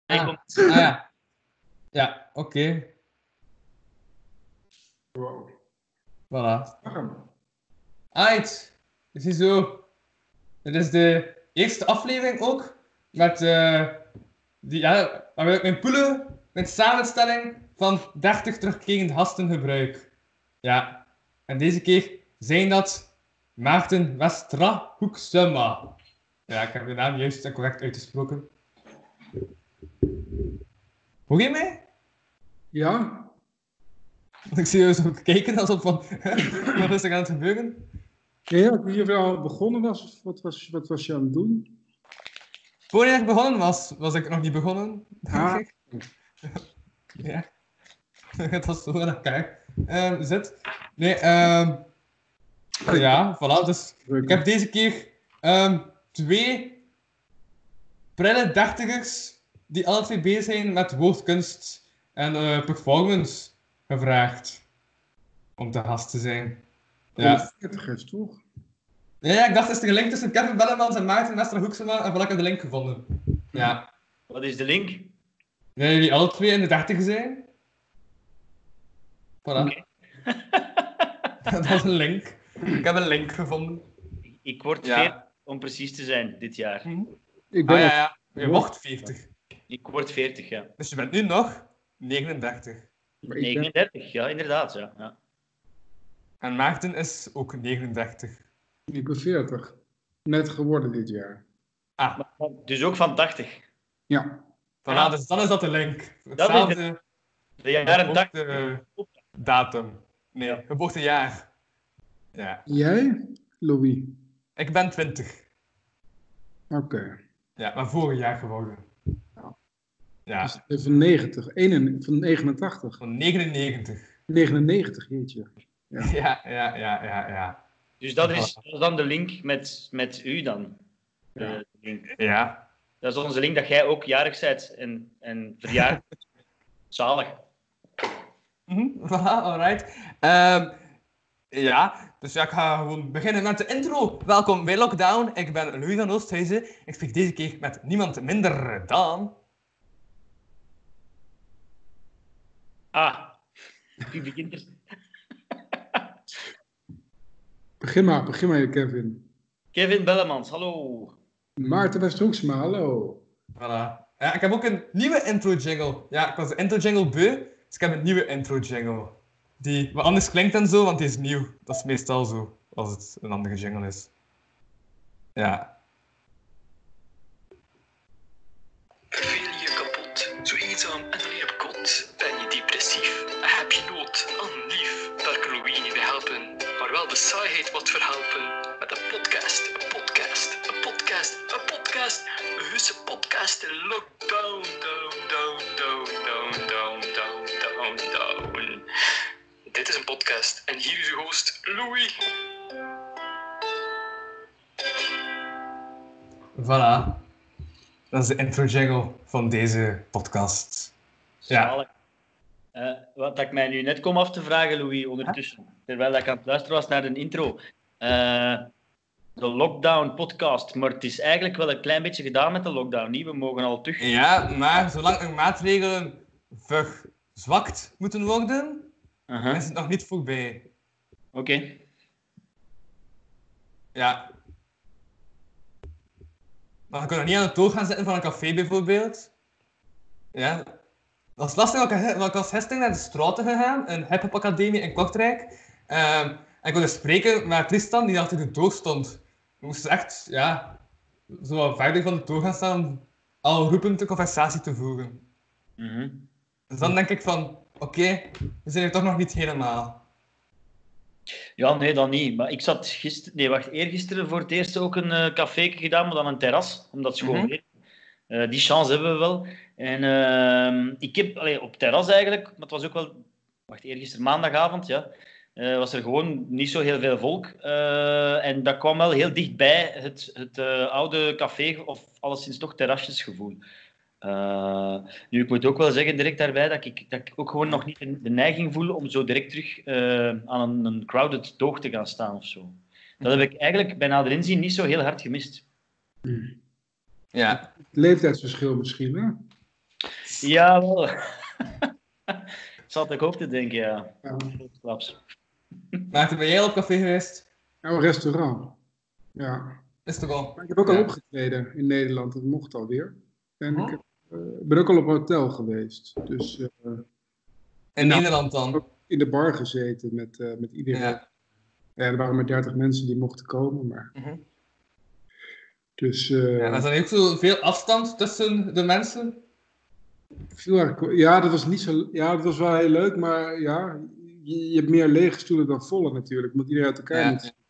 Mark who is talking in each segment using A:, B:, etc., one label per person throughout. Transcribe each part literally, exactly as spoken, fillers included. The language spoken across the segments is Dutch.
A: Hij
B: Ah,
A: komt...
B: ah ja. Ja, oké. Okay.
C: Wow.
B: Voilà.
C: Waarom?
B: Aight. Ziezo. Dit is de eerste aflevering ook. Met uh, die, ja, waar ik mijn poelen met samenstelling van dertig terugkerende gasten gebruik. Ja. En deze keer zijn dat Maarten Westra Hoeksema. Ja, ik heb de naam juist en correct uitgesproken. Hoor je mij?
C: Ja?
B: Ik zie je zo kijken alsof van, wat is er aan het gebeuren?
C: Ja, ja, toen je al begonnen was, wat was, wat was je aan het doen?
B: Voordat ik begonnen was, was ik nog niet begonnen, denk
C: Ah.
B: ik. Ja. Het was zo aan elkaar um, zit. Nee, um, ja, voilà. Dus ik heb deze keer um, twee prille dertigers die alle twee bezig zijn met woordkunst en uh, performance gevraagd om te gast te zijn. Ja.
C: veertigers, toch?
B: Ja, ja, ik dacht, is er een link tussen Kevin Bellemans en Maarten Westra Hoeksema en voilà, ik heb de link gevonden. Ja.
A: Wat is de link?
B: Nee, die alle twee in de dertig zijn. Voilà.
A: Okay.
B: Dat was een link. Ik heb een link gevonden.
A: Ik word
B: ja.
A: veertig, om precies te zijn, dit jaar.
B: Hm.
C: Ik ben
B: ah ja, ja. Je wordt veertig.
A: Ik word veertig, ja.
B: Dus je bent nu nog negenendertig.
A: negenendertig, ben... ja, inderdaad. Ja. Ja.
B: En Maarten is ook negenendertig.
C: Ik ben veertig. Net geworden dit jaar.
B: Ah.
A: Maar, dus ook van tachtig.
C: Ja.
B: Voilà, ah. Dus dan is dat de link.
A: Hetzelfde. Dat is de, de jaren tachtig.
B: De datum. Nee, ja. Geboortejaar. Ja.
C: Jij, Louis?
B: Ik ben twintig.
C: Oké. Okay.
B: Ja, maar vorig jaar geworden.
C: Ja.
B: Ja.
C: Dus van negentig, een, van negenentachtig.
B: Van negenennegentig.
C: negenennegentig, jeetje.
B: Ja, ja, ja, ja, ja. ja.
A: Dus dat is, dat is dan de link met, met u dan?
C: Ja.
A: De link.
B: Ja.
A: Dat is onze link dat jij ook jarig bent en, en verjaard. Zalig.
B: Mm-hmm. Voilà, alright. Um, ja, dus ja, ik ga gewoon beginnen met de intro. Welkom bij Lockdown. Ik ben Louis van Oosthuizen. Ik spreek deze keer met niemand minder dan...
A: Ah, wie begint er?
C: Begin maar, begin maar, Kevin.
A: Kevin Bellemans, hallo.
C: Maarten Westra-Hoeksema, hallo.
B: Voilà. Ja, ik heb ook een nieuwe intro-jingle. Ja, ik was de intro-jingle beu, dus ik heb een nieuwe intro-jingle. Die wat anders klinkt en zo, want die is nieuw. Dat is meestal zo, als het een andere jingle is. Ja.
D: Verveel je kapot, zo eenzaam en alleen op kot. Ben je depressief, heb je nood aan lief. Daar kan Louis niet bij helpen, maar wel de saaiheid wat verhelpen. Met een podcast, een podcast, een podcast, een podcast. Een husse podcast in lockdown, down, down, down, down, down, down, down, down. Dit is een podcast en hier is uw host, Louis.
B: Voilà. Dat is de intro-jingle van deze podcast. Ja.
A: Uh, wat ik mij nu net kom af te vragen, Louis, ondertussen, terwijl ik aan het luisteren was naar de intro. Uh, de lockdown-podcast, maar het is eigenlijk wel een klein beetje gedaan met de lockdown, niet? We mogen al terug...
B: Ja, maar zolang er maatregelen verzwakt moeten worden, uh-huh. is het nog niet voorbij.
A: Oké. Okay.
B: Ja. Maar je kunt nog niet aan de toog gaan zitten van een café, bijvoorbeeld. Ja. Dat is lastig, want ik was gisteren naar de Straten gegaan, een hip-hop academie in Kortrijk. Um, en ik wilde spreken met Tristan, die achter de toog stond. We moesten echt, ja, zo wat verder van de toog gaan staan om al roepend de conversatie te voeren.
A: Mm-hmm.
B: Dus dan denk ik van, oké, okay, we zijn er toch nog niet helemaal.
A: Ja, nee, dan niet. Maar ik zat gisteren, nee, wacht, eergisteren voor het eerst ook een uh, café gedaan, maar dan een terras, omdat het gewoon weer. Mm-hmm. Uh, die chance hebben we wel. En uh, ik heb, allee, op terras eigenlijk, maar het was ook wel, wacht, eergisteren maandagavond, ja, uh, was er gewoon niet zo heel veel volk. Uh, en dat kwam wel heel dichtbij het, het uh, oude café, of alleszins toch terrasjesgevoel. Uh, nu, ik moet ook wel zeggen direct daarbij dat ik, dat ik ook gewoon nog niet de, de neiging voel om zo direct terug uh, aan een, een crowded toog te gaan staan of zo. Dat heb ik eigenlijk bij nader inzien niet zo heel hard gemist.
C: Hmm.
B: Ja.
C: Leeftijdsverschil misschien, hè?
A: Ja, wel. Zat ik ook te denken, ja.
C: Ja.
A: Klaps.
B: Maarten, ben jij al op café geweest?
C: Ja, een restaurant. Ja.
B: Is toch al?
C: Maar ik heb ook al
B: Ja.
C: opgetreden in Nederland, dat mocht alweer. En
B: Mhm.
C: ik heb, eh, ben ook al op een hotel geweest. Dus eh,
B: In
C: Nou,
B: Nederland dan?
C: ook in de bar gezeten met, eh, met iedereen. Ja.
B: Ja.
C: er waren maar dertig mensen die mochten komen. Maar...
B: Mhm.
C: Dus uh,
B: Ja, er is ook zo veel afstand tussen de mensen.
C: veel eigenlijk- ja, dat was niet zo. Ja, dat was wel heel leuk, maar ja, je, je hebt meer lege stoelen dan volle natuurlijk, omdat iedereen uit elkaar
B: Ja.
C: moet zitten.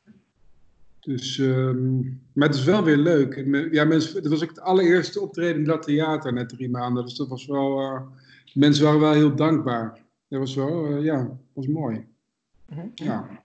C: Dus, um, maar het is wel weer leuk. En, me- ja, mensen, het was ook het allereerste optreden in dat theater net drie maanden, dus dat was wel. Uh, mensen waren wel heel dankbaar. Dat was wel, uh, ja, was mooi.
B: Mhm.
C: Ja.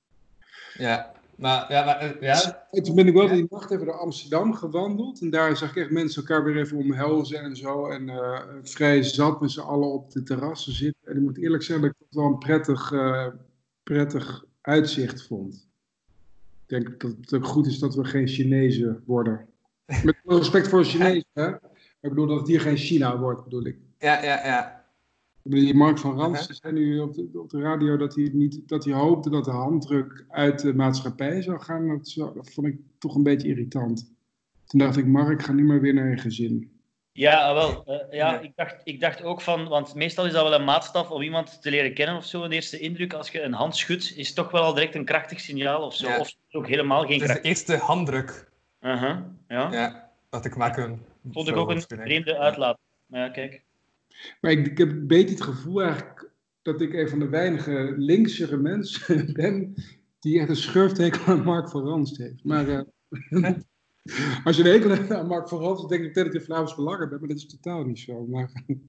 B: Ja, maar ja, maar, uh, ja.
C: En toen ben ik wel
B: Ja.
C: die nacht even door Amsterdam gewandeld. En daar zag ik echt mensen elkaar weer even omhelzen en zo. En uh, vrij zat met z'n allen op de terrassen zitten. En ik moet eerlijk zeggen dat ik dat wel een prettig, uh, prettig uitzicht vond. Ik denk dat het ook goed is dat we geen Chinezen worden. Met respect voor de Chinezen, hè. Ik bedoel dat het hier geen China wordt, bedoel ik.
B: Ja, ja, ja.
C: Ik bedoel, die Mark van Rans
B: Uh-huh.
C: zei nu op de, op de radio dat hij, niet, dat hij hoopte dat de handdruk uit de maatschappij zou gaan. Dat, zo, dat vond ik toch een beetje irritant. Toen dacht ik, Mark, ga nu maar weer naar je gezin.
A: Ja, wel. Uh, ja,
B: Ja.
A: ik dacht, ik dacht ook van, want meestal is dat wel een maatstaf om iemand te leren kennen of zo. Een eerste indruk, als je een hand schudt, is toch wel al direct een krachtig signaal of zo.
B: Ja.
A: Of ook helemaal geen
B: Het is de
A: krachtig.
B: eerste handdruk.
A: Uh-huh, ja.
B: Ja, dat ik maak een.
A: Vond ik ook een vreemde uitlaat. Maar ja, kijk.
C: Maar ik, ik heb een beetje het gevoel eigenlijk dat ik een van de weinige linksere mensen ben die echt een schurftekel aan Mark van Rans heeft. Maar uh, als je een hekel hebt aan Mark van Rans, dan denk ik dat ik in Vlaams Belangen ben, maar dat is totaal niet zo. Maar...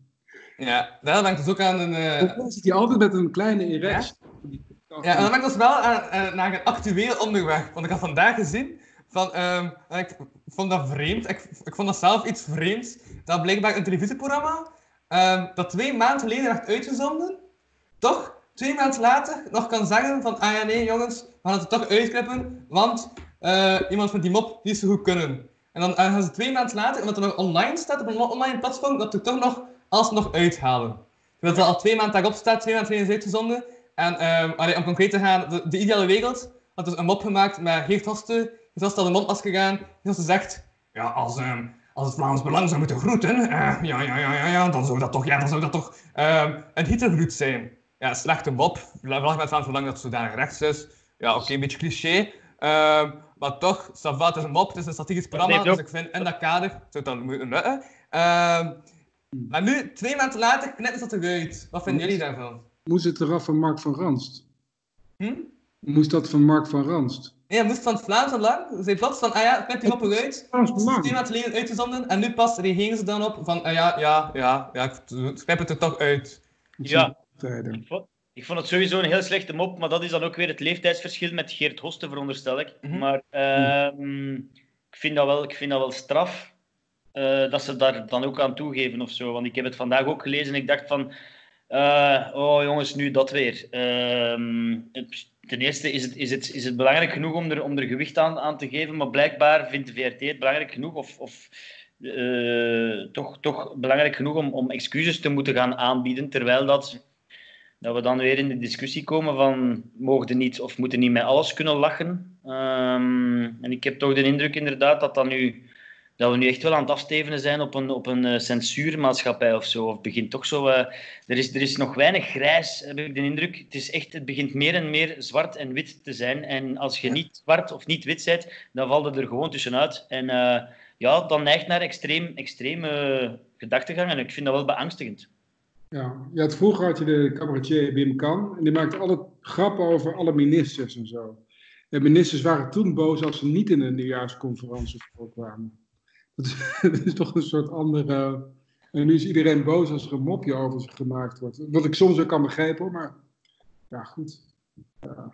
B: Ja, dat hangt dus ook aan een... Uh...
C: Dan zit hij altijd met een kleine erectie.
B: Ja? Ja, en dat hangt dus wel aan, uh, naar een actueel onderwerp. Want ik had vandaag gezien, van, um, ik vond dat vreemd, ik, ik vond dat zelf iets vreemds, dat blijkbaar een televisieprogramma, um, dat twee maanden geleden werd uitgezonden, toch twee maanden later nog kan zeggen van, ah ja nee jongens, we gaan het er toch uitknippen, want uh, iemand vindt die mop niet zo goed kunnen. En dan uh, gaan ze twee maanden later, omdat er nog online staat op een online platform, dat er toch nog alsnog uithalen. Dat er al twee maanden daarop staat, twee maanden geleden is uitgezonden. En um, allee, om concreet te gaan, de, de ideale wereld had dus een mop gemaakt met Geert Hoste. Geert Hoste had een mondmasker gegaan. Geert Hoste zegt, ja, als, um, als het Vlaams Belang zou moeten groeten, uh, ja, ja, ja, ja, ja, dan zou dat toch, ja, dan zou dat toch um, een Hitlergroet zijn. Ja, slechte mop. Belang met Vlaams Belang dat zodanig rechts is. Ja, oké, okay, een beetje cliché. Um, maar toch, ça va, het is een mop, het is een strategisch programma, dus ik vind in dat kader zou dat moeten lukken. Um, maar nu, twee maanden later, knippen ze dat eruit. Wat vinden jullie daarvan?
C: Moest het eraf van Mark van Ranst?
B: Hm?
C: Moest dat van Mark van Ranst?
B: Ja, moest van het Vlaams Belang. Ze zei plots van, ah ja, knip die mop eruit.
C: Vlaams
B: Het is
C: Belang.
B: twee maanden geleden uitgezonden en nu pas reageren ze dan op van, ah ja, ja, ja, ja, ik knip het er toch uit.
A: Ja, ik vond, ik vond het sowieso een heel slechte mop, maar dat is dan ook weer het leeftijdsverschil met Geert Hoste, veronderstel ik.
B: Mm-hmm.
A: Maar uh, ik, vind dat wel, ik vind dat wel straf. Uh, dat ze daar dan ook aan toegeven of zo. Want ik heb het vandaag ook gelezen en ik dacht van... Uh, oh jongens, nu dat weer. Uh, het, ten eerste is het, is, het, is het belangrijk genoeg om er, om er gewicht aan, aan te geven, maar blijkbaar vindt de V R T het belangrijk genoeg, of, of uh, toch, toch belangrijk genoeg om, om excuses te moeten gaan aanbieden, terwijl dat, dat we dan weer in de discussie komen van mogen niet of moeten niet met alles kunnen lachen. Um, en ik heb toch de indruk inderdaad dat dat nu... dat we nu echt wel aan het afstevenen zijn op een, op een uh, censuurmaatschappij of zo. Of het begint toch zo... Uh, er, is, er is nog weinig grijs, heb ik de indruk. Het, is echt, het begint meer en meer zwart en wit te zijn. En als je niet zwart of niet wit bent, dan valt het er gewoon tussenuit. En uh, ja, dan neigt naar extreem, extreme uh, gedachtegang. En ik vind dat wel beangstigend.
C: Ja, ja het, vroeger had je de cabaretier Wim Kan. En die maakte altijd grappen over alle ministers en zo. En ministers waren toen boos als ze niet in een nieuwjaarsconferentie voorkwamen. Dat is, dat is toch een soort andere... En nu is iedereen boos als er een mopje over ze gemaakt wordt. Wat ik soms ook kan begrijpen, hoor, maar... Ja, goed. Ja.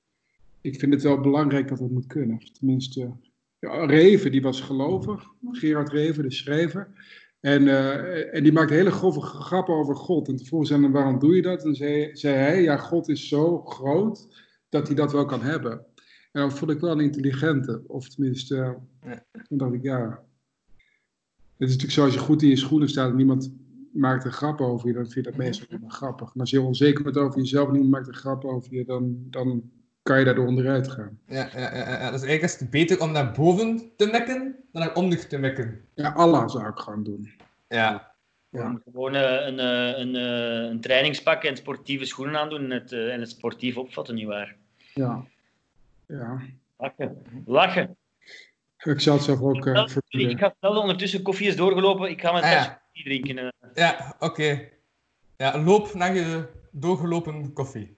C: Ik vind het wel belangrijk dat het moet kunnen. Tenminste... Ja, Reven, die was gelovig. Gerard Reven, de schrijver. En, uh, en die maakte hele grove grappen over God. En toen vroeg ze hem, waarom doe je dat? En zei, zei hij, ja, God is zo groot dat hij dat wel kan hebben. En dat vond ik wel een intelligente. Of tenminste... Uh, ja. Toen dacht ik, ja... Het is natuurlijk zo, als je goed in je schoenen staat en niemand maakt een grap over je, dan vind je dat meestal niet meer grappig. En als je onzeker bent over jezelf en iemand maakt een grap over je, dan, dan kan je daardoor onderuit gaan.
B: Ja, ja, ja, ja. Dus eigenlijk is het beter om naar boven te mekken dan naar onder te mekken.
C: Ja, Allah zou ik gewoon doen.
B: Ja.
C: Ja.
A: Gewoon uh, een, uh, een, uh, een trainingspak en sportieve schoenen aandoen en het, uh, en het sportief opvatten, nietwaar?
C: Ja. Ja.
A: Lachen. Lachen.
C: Ik zal het zelf ook uh,
A: vertellen. Ik ga snel, ondertussen koffie is doorgelopen. Ik ga mijn
B: ah, ja.
A: koffie drinken. Uh.
B: Ja, oké. Okay. Ja, loop naar je doorgelopen koffie.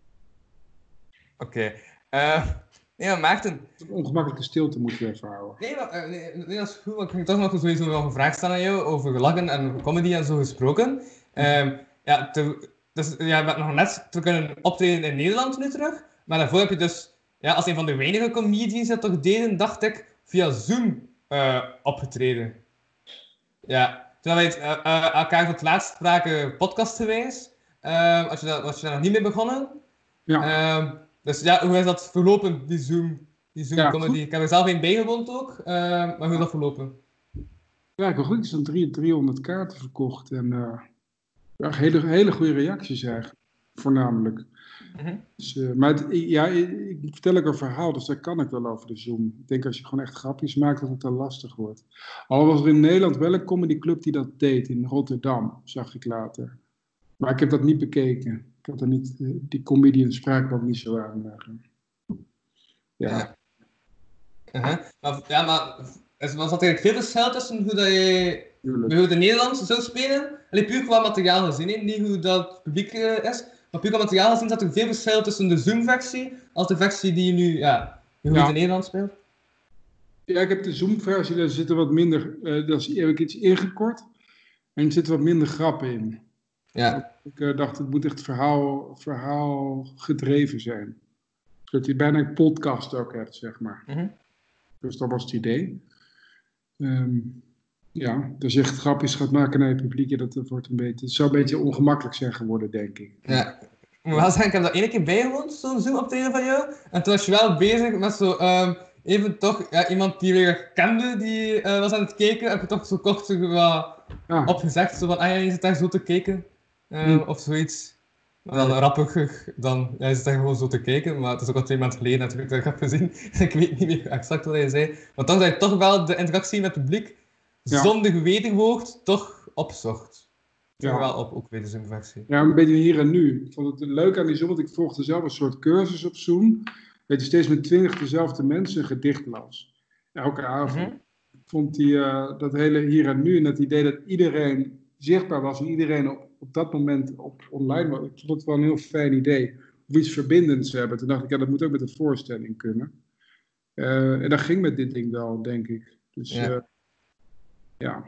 B: Oké. Okay. Uh, nee, maar Maarten...
C: Een ongemakkelijke stilte moet je even houden.
B: Nee, maar, uh, nee, nee, dat is goed. Want ik ging toch nog sowieso nog een vraag stellen aan jou over lachen en comedy en zo gesproken. Uh, ja, te, dus, ja, we hebben nog net te kunnen optreden in Nederland nu terug. Maar daarvoor heb je dus, ja, als een van de weinige comedians dat toch deden, dacht ik, via Zoom uh, opgetreden. Ja, toen wij het, uh, uh, elkaar voor het laatst spraken podcastgewijs. Uh, als, je dat, als je daar nog niet mee begonnen.
C: Ja.
B: Uh, dus ja, hoe is dat verlopen, die Zoom, die Zoom
C: ja,
B: comedy? Goed. Ik heb er zelf een bijgewoond ook, uh, maar hoe is dat verlopen?
C: Ja, ik heb goed, er zijn driehonderd kaarten verkocht en uh, ja, hele, hele goede reacties eigenlijk, voornamelijk. Mm-hmm. Dus, uh, maar het, ja, ik, ik vertel ook een verhaal, dus daar kan ik wel over de Zoom. Ik denk als je gewoon echt grapjes maakt, dat het dan lastig wordt. Al was er in Nederland wel een comedyclub die dat deed, in Rotterdam, zag ik later. Maar ik heb dat niet bekeken. Ik had er niet, die comedian spraken ook niet zo aan. Uh, ja.
B: Ja. Uh-huh. Maar, ja, maar was dat eigenlijk veel verschil tussen hoe dat je hoe de Nederlands zou spelen? Allee, puur qua materiaal gezien, hè? Niet hoe dat publiek uh, is. Maar puur qua materiaal gezien zat er veel verschil tussen de Zoom-versie als de versie die je nu, ja, hoe ja. je in Nederland speelt?
C: Ja, ik heb de Zoom-versie, daar zitten wat minder, uh, daar heb ik iets ingekort. En er zitten wat minder grappen in.
B: Ja.
C: Ik uh, dacht, het moet echt verhaal, verhaal gedreven zijn. Zodat je bijna een podcast ook hebt, zeg maar.
B: Mm-hmm.
C: Dus dat was het idee. Um, ja, dus je echt grapjes gaat maken naar je publiek, dat, dat wordt een beetje, het zou een beetje ongemakkelijk zijn geworden, denk ik.
B: Ja. Maar wel zeggen, ik heb dat één keer bijgewoond, zo'n Zoom-optreden van jou. En toen was je wel bezig met zo, um, even toch, ja, iemand die weer kende, die uh, was aan het kijken. Heb je toch zo kort zo wat ah. opgezegd, zo van, ah ja, je zit daar zo te kijken. Uh, hm. Of zoiets. Dan rappig, dan ja, je zit daar gewoon zo te kijken, maar het is ook al twee maanden geleden natuurlijk dat ik heb gezien. Ik weet niet meer exact wat hij zei. Maar toch dat je toch wel de interactie met het publiek, ja. zonder geweten woord, toch opzocht. Ja. Wel op, ook weer de Zoom-versie.
C: Ja, een beetje hier en nu. Ik vond het leuk aan die Zoom, want ik volgde zelf een soort cursus op Zoom. Dat je steeds met twintig dezelfde mensen een gedicht las. Elke avond. Mm-hmm. Ik vond die, uh, dat hele hier en nu en dat idee dat iedereen zichtbaar was en iedereen op, op dat moment op online was. Ik vond het wel een heel fijn idee. Of iets verbindends hebben. Toen dacht ik, ja, dat moet ook met een voorstelling kunnen. Uh, en dat ging met dit ding wel, denk ik. Dus ja. Uh, ja.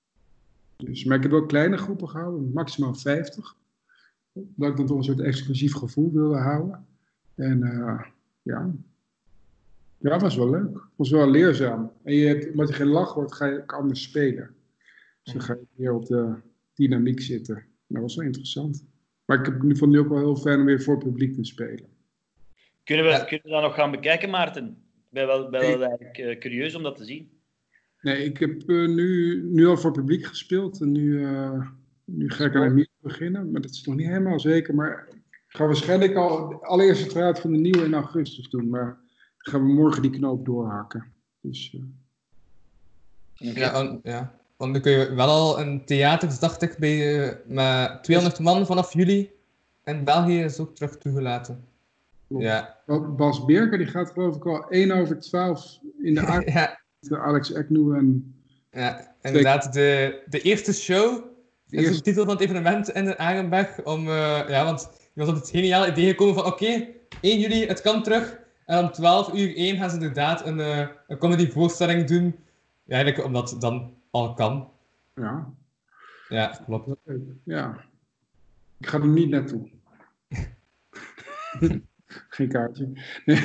C: Dus, maar ik heb ook kleine groepen gehouden, maximaal vijftig. Dat ik dan toch een soort exclusief gevoel wilde houden. En uh, ja, ja, het was wel leuk. Het was wel leerzaam. En je hebt, omdat je geen lach hoort, ga je ook anders spelen. Dus dan ga je meer op de dynamiek zitten. Dat was wel interessant. Maar ik heb, nu vond het ook wel heel fijn om weer voor het publiek te spelen.
A: Kunnen we, kunnen we dat nog gaan bekijken, Maarten? Ik ben wel, ben wel eigenlijk uh, curieus om dat te zien.
C: Nee, ik heb uh, nu, nu al voor het publiek gespeeld. En nu, uh, nu ga ik aan een nieuw beginnen. Maar dat is nog niet helemaal zeker. Maar ik ga waarschijnlijk al de allereerste try-out van de nieuwe in augustus doen. Maar dan gaan we morgen die knoop doorhakken. Dus, uh...
B: okay. ja, on, ja, want dan kun je wel al een theater, dacht ik, bij, uh, met tweehonderd man vanaf juli. En België is ook terug toegelaten. Ja.
C: Bas Berker, die gaat geloof ik al één over twaalf in de a-
B: ja.
C: Alex Eknoe en...
B: Ja, inderdaad. De, de eerste show de eerste... is de titel van het evenement in de Arenberg. Om, uh, ja, want je was op het geniale idee gekomen van oké, okay, één juli, het kan terug. En om twaalf uur één gaan ze inderdaad een, uh, een comedy voorstelling doen. Ja, eigenlijk omdat het dan al kan.
C: Ja.
B: Ja, klopt.
C: Ja. Ik ga er niet naartoe. Geen kaartje. Nee.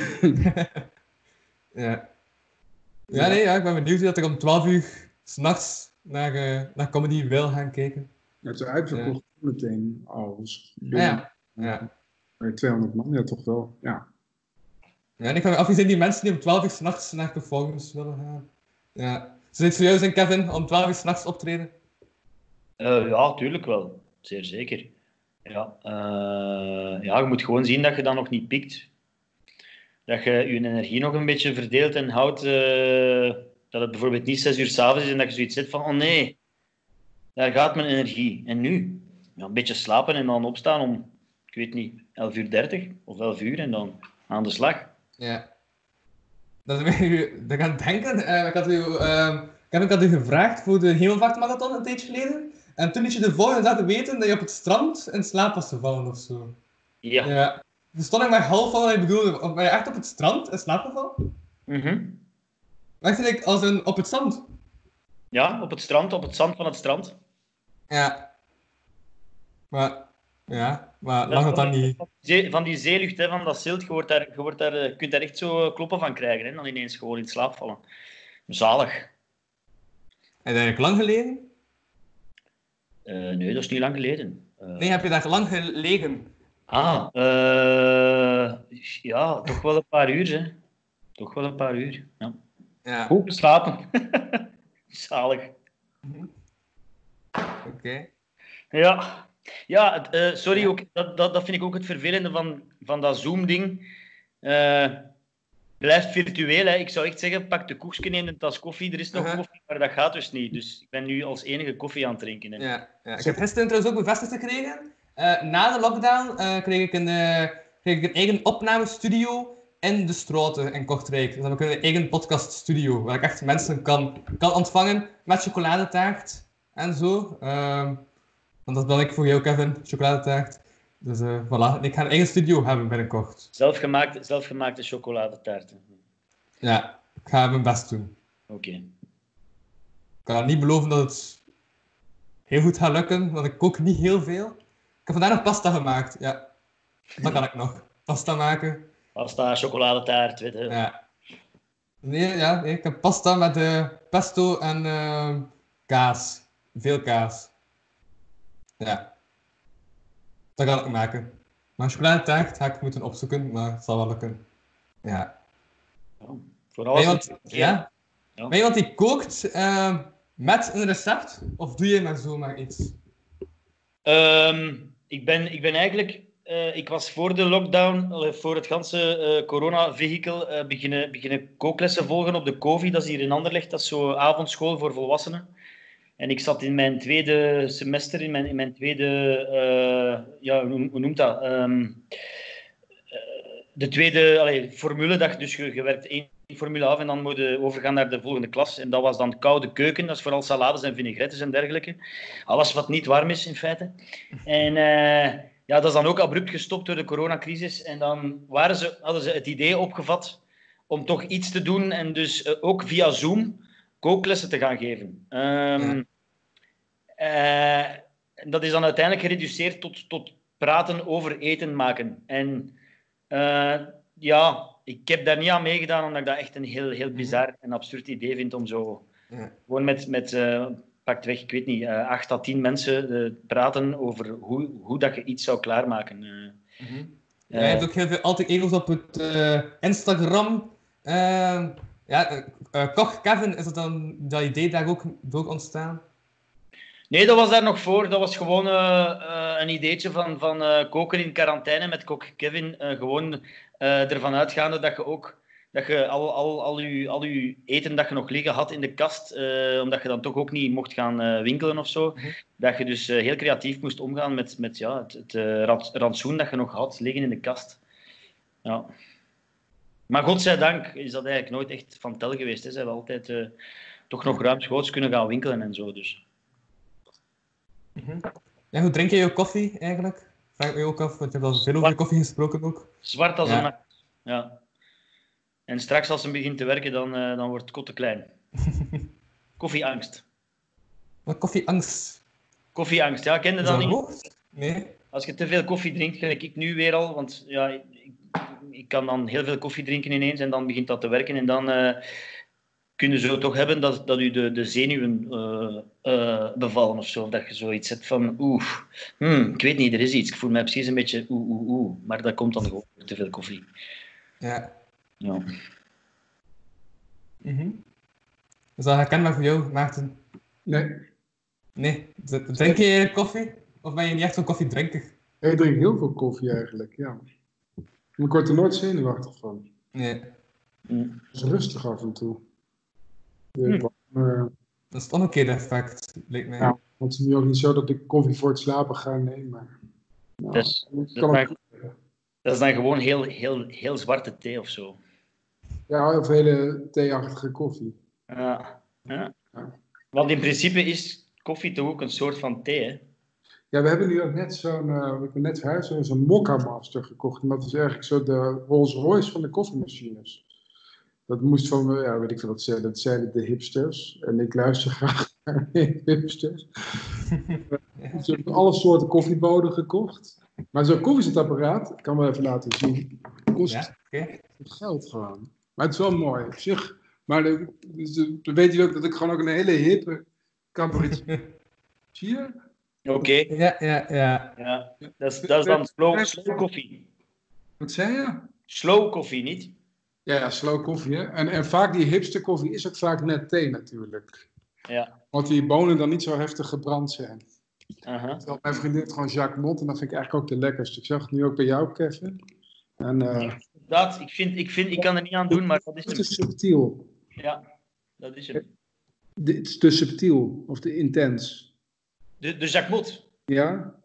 B: ja. Ja, nee, ja, ik ben benieuwd dat ik om twaalf uur 's nachts naar, uh, naar comedy wil gaan kijken.
C: Ja, het is uitverkocht ja. meteen al. Dus
B: ja. Ja.
C: tweehonderd man, ja toch wel. Ja.
B: Ja, en ik ga me afgezien die mensen die om twaalf uur 's nachts naar performance willen gaan. Ja. Zou het serieus zijn, Kevin, om twaalf uur 's nachts optreden?
A: Uh, ja, tuurlijk wel. Zeer zeker. Ja, uh, ja, je moet gewoon zien dat je dan nog niet piekt. Dat je je energie nog een beetje verdeelt en houdt... Uh, dat het bijvoorbeeld niet zes uur 's avonds is en dat je zoiets zit van... Oh nee, daar gaat mijn energie. En nu? Ja, een beetje slapen en dan opstaan om... Ik weet niet, elf uur dertig of elf uur en dan aan de slag.
B: Ja. Dat is u dat gaan denken. Uh, ik, had u, uh, ik, heb, ik had u gevraagd voor de Hemelvaartmarathon een tijdje geleden. En toen liet je de volgende laten weten dat je op het strand in slaap was gevallen of zo.
A: Ja.
B: Ja. Dus stond ik maar half van wat ik bedoelde. Ben je echt op het strand in slaap gevallen?
A: Mhm.
B: Wacht, ik als een op het zand?
A: Ja, op het strand, op het zand van het strand.
B: Ja. Maar... Ja, maar lag het dan niet...
A: Van die zeelucht, hè, van dat zilt, je, wordt daar, je, wordt daar, je kunt daar echt zo kloppen van krijgen. Hè, dan ineens gewoon in slaap vallen. Zalig.
B: En dat eigenlijk lang geleden?
A: Uh, nee, dat is niet lang geleden. Uh...
B: Nee, heb je daar lang gelegen?
A: Ah, uh... ja, toch wel een paar uur, hè. Toch wel een paar uur, ja.
B: Ja.
A: Goed geslapen. Zalig.
B: Mm-hmm. Oké. Okay.
A: Ja. Ja, uh, sorry, ook, dat, dat, dat vind ik ook het vervelende van, van dat Zoom-ding. Uh, blijft virtueel, hè. Ik zou echt zeggen, pak de koekje, neem een tas koffie. Er is nog uh-huh. koffie, maar dat gaat dus niet. Dus ik ben nu als enige koffie aan het drinken. Hè.
B: Ja, ja. Ik heb gisteren trouwens ook bevestigd gekregen. Uh, na de lockdown uh, kreeg, ik een, uh, kreeg ik een eigen opnamestudio in de Straten in Kortrijk. Dus dan heb ik een eigen podcaststudio, waar ik echt mensen kan, kan ontvangen met chocoladetaart en zo. Uh, Want dat ben ik voor jou, Kevin, chocoladetaart. Dus uh, voilà, ik ga een eigen studio hebben binnenkort.
A: Zelfgemaakte, zelfgemaakte chocoladetaarten.
B: Ja, ik ga mijn best doen.
A: Oké. Okay.
B: Ik kan niet beloven dat het heel goed gaat lukken, want ik kook niet heel veel. Ik heb vandaag nog pasta gemaakt, ja. Dat kan ik nog. Pasta maken.
A: Pasta, chocoladetaart, weet je.
B: Ja. Nee, ja, nee, ik heb pasta met uh, pesto en uh, kaas. Veel kaas. Ja. Dat kan ik maken. Maar chocoladetaart ga ik moeten opzoeken, maar het zal wel lukken. Ja.
A: Ja, vooral
B: ben, je want,
A: het...
B: ja? Ja. ben je iemand die kookt uh, met een recept? Of doe je maar zomaar iets?
A: Um, ik, ben, ik ben eigenlijk... Uh, ik was voor de lockdown, uh, voor het ganse uh, corona-vehikel, uh, beginnen, beginnen kooklessen volgen op de COVID. Dat is hier in Anderlecht. Dat is zo avondschool voor volwassenen. En ik zat in mijn tweede semester, in mijn, in mijn tweede, uh, ja, hoe, hoe noemt dat? Um, uh, de tweede allee, formuledag, dus je, je werkt één formule af en dan moet je overgaan naar de volgende klas. En dat was dan koude keuken, dat is vooral salades en vinaigrettes en dergelijke. Alles wat niet warm is, in feite. En uh, ja, dat is dan ook abrupt gestopt door de coronacrisis. En dan waren ze, hadden ze het idee opgevat om toch iets te doen en dus uh, ook via Zoom kooklessen te gaan geven. Um, ja. uh, dat is dan uiteindelijk gereduceerd tot, tot praten over eten maken. En uh, ja, ik heb daar niet aan meegedaan, omdat ik dat echt een heel, heel bizar en absurd idee vind om zo ja. gewoon met, met uh, pakt weg, ik weet niet, uh, acht à tien mensen uh, praten over hoe, hoe dat je iets zou klaarmaken. Uh,
B: mm-hmm. Ja, je hebt ook heel veel altijd egels op het uh, Instagram. Uh, ja, uh, uh, Koch Kevin, is dat dan dat idee daar ook door ontstaan?
A: Nee, dat was daar nog voor. Dat was gewoon uh, uh, een ideetje van, van uh, koken in quarantaine met Koch Kevin. Uh, gewoon uh, ervan uitgaande dat je ook dat je al, al, al, je, al je eten dat je nog liggen had in de kast, uh, omdat je dan toch ook niet mocht gaan uh, winkelen of zo, mm-hmm. dat je dus uh, heel creatief moest omgaan met, met ja, het, het uh, rantsoen dat je nog had liggen in de kast. Ja. Maar godzijdank is dat eigenlijk nooit echt van tel geweest. Hè. Ze hebben altijd uh, toch nog ruimschoots kunnen gaan winkelen en zo. Dus.
B: Mm-hmm. Ja, hoe drink je je koffie eigenlijk? Vraag ik me ook af, want je hebt al veel over je koffie gesproken ook.
A: Zwart als ja. een nacht. Ja. En straks als ze begint te werken, dan, uh, dan wordt het kot te klein. Koffieangst.
B: Wat koffieangst?
A: Koffieangst, ja, ken je dat niet?
B: Woord? Nee.
A: Als je te veel koffie drinkt, gelijk ik nu weer al, want ja, ik, ik kan dan heel veel koffie drinken ineens en dan begint dat te werken en dan uh, kun je zo toch hebben dat, dat u de, de zenuwen uh, uh, bevallen of zo. Of dat je zoiets hebt van, oeh, hmm, ik weet niet, er is iets. Ik voel me precies een beetje oeh, oeh, oeh. Maar dat komt dan gewoon door te veel koffie.
B: Ja.
A: Ja.
B: Mm-hmm. Is dat herkenbaar voor jou, Maarten?
C: Nee.
B: Nee. D- Drink je koffie? Of ben je niet echt zo'n koffiedrinker?
C: Ik drink heel veel koffie eigenlijk, ja. Maar ik word er nooit zenuwachtig van.
B: Nee.
A: Hm.
C: Het is rustig af en toe.
A: Hm.
C: Ja, maar,
B: Dat is het omgekeerde effect, lijkt mij.
C: ja, het is nu ook niet zo dat ik koffie voor het slapen ga nemen. Nou,
A: Dus,
C: dat
A: dat,
C: kan
A: is
C: ook
A: dan,
C: goed zijn.
A: dat is dan gewoon heel, heel, heel zwarte thee of zo.
C: Ja, of hele theeachtige koffie.
A: Ja. Ja.
C: Ja.
A: Want in principe is koffie toch ook een soort van thee, hè?
C: Ja, we hebben nu ook net zo'n, uh, we hebben net verhuisd, we hebben zo'n Mokka Master gekocht. En dat is eigenlijk zo de Rolls Royce van de koffiemachines. Dat moest van, ja, weet ik veel wat ze dat zeiden de hipsters. En ik luister graag naar de hipsters. Dus we hebben alle soorten koffieboden gekocht. Maar zo'n koffiezetapparaat, ik kan wel even laten zien, kost
B: Ja, oké.
C: geld gewoon. Maar het is wel mooi op zich. Maar de, dus de- dan weet je ook dat ik gewoon ook een hele hippe cabaretier.
A: Oké.
B: Ja, ja, ja.
A: Ja. Dat is, dat is dan slow, slow koffie.
C: Wat zei je?
A: Slow koffie, niet?
C: Ja, ja, slow koffie. Hè? En, en vaak die hipster koffie is ook vaak net thee natuurlijk.
A: Ja.
C: Want die bonen dan niet zo heftig gebrand zijn.
A: Aha.
C: Terwijl mijn vriendin heeft gewoon Jacques Mot en dat vind ik eigenlijk ook de lekkerste. Ik zag het nu ook bij jou, Kevin. En, uh,
A: Dat, ik, vind, ik, vind, ik kan er niet aan doen, maar dat is
C: het
A: hem.
C: is subtiel.
A: Ja, dat is hem.
C: De- Het is te subtiel of te intens.
A: De, de Jacques Mot.
C: Ja?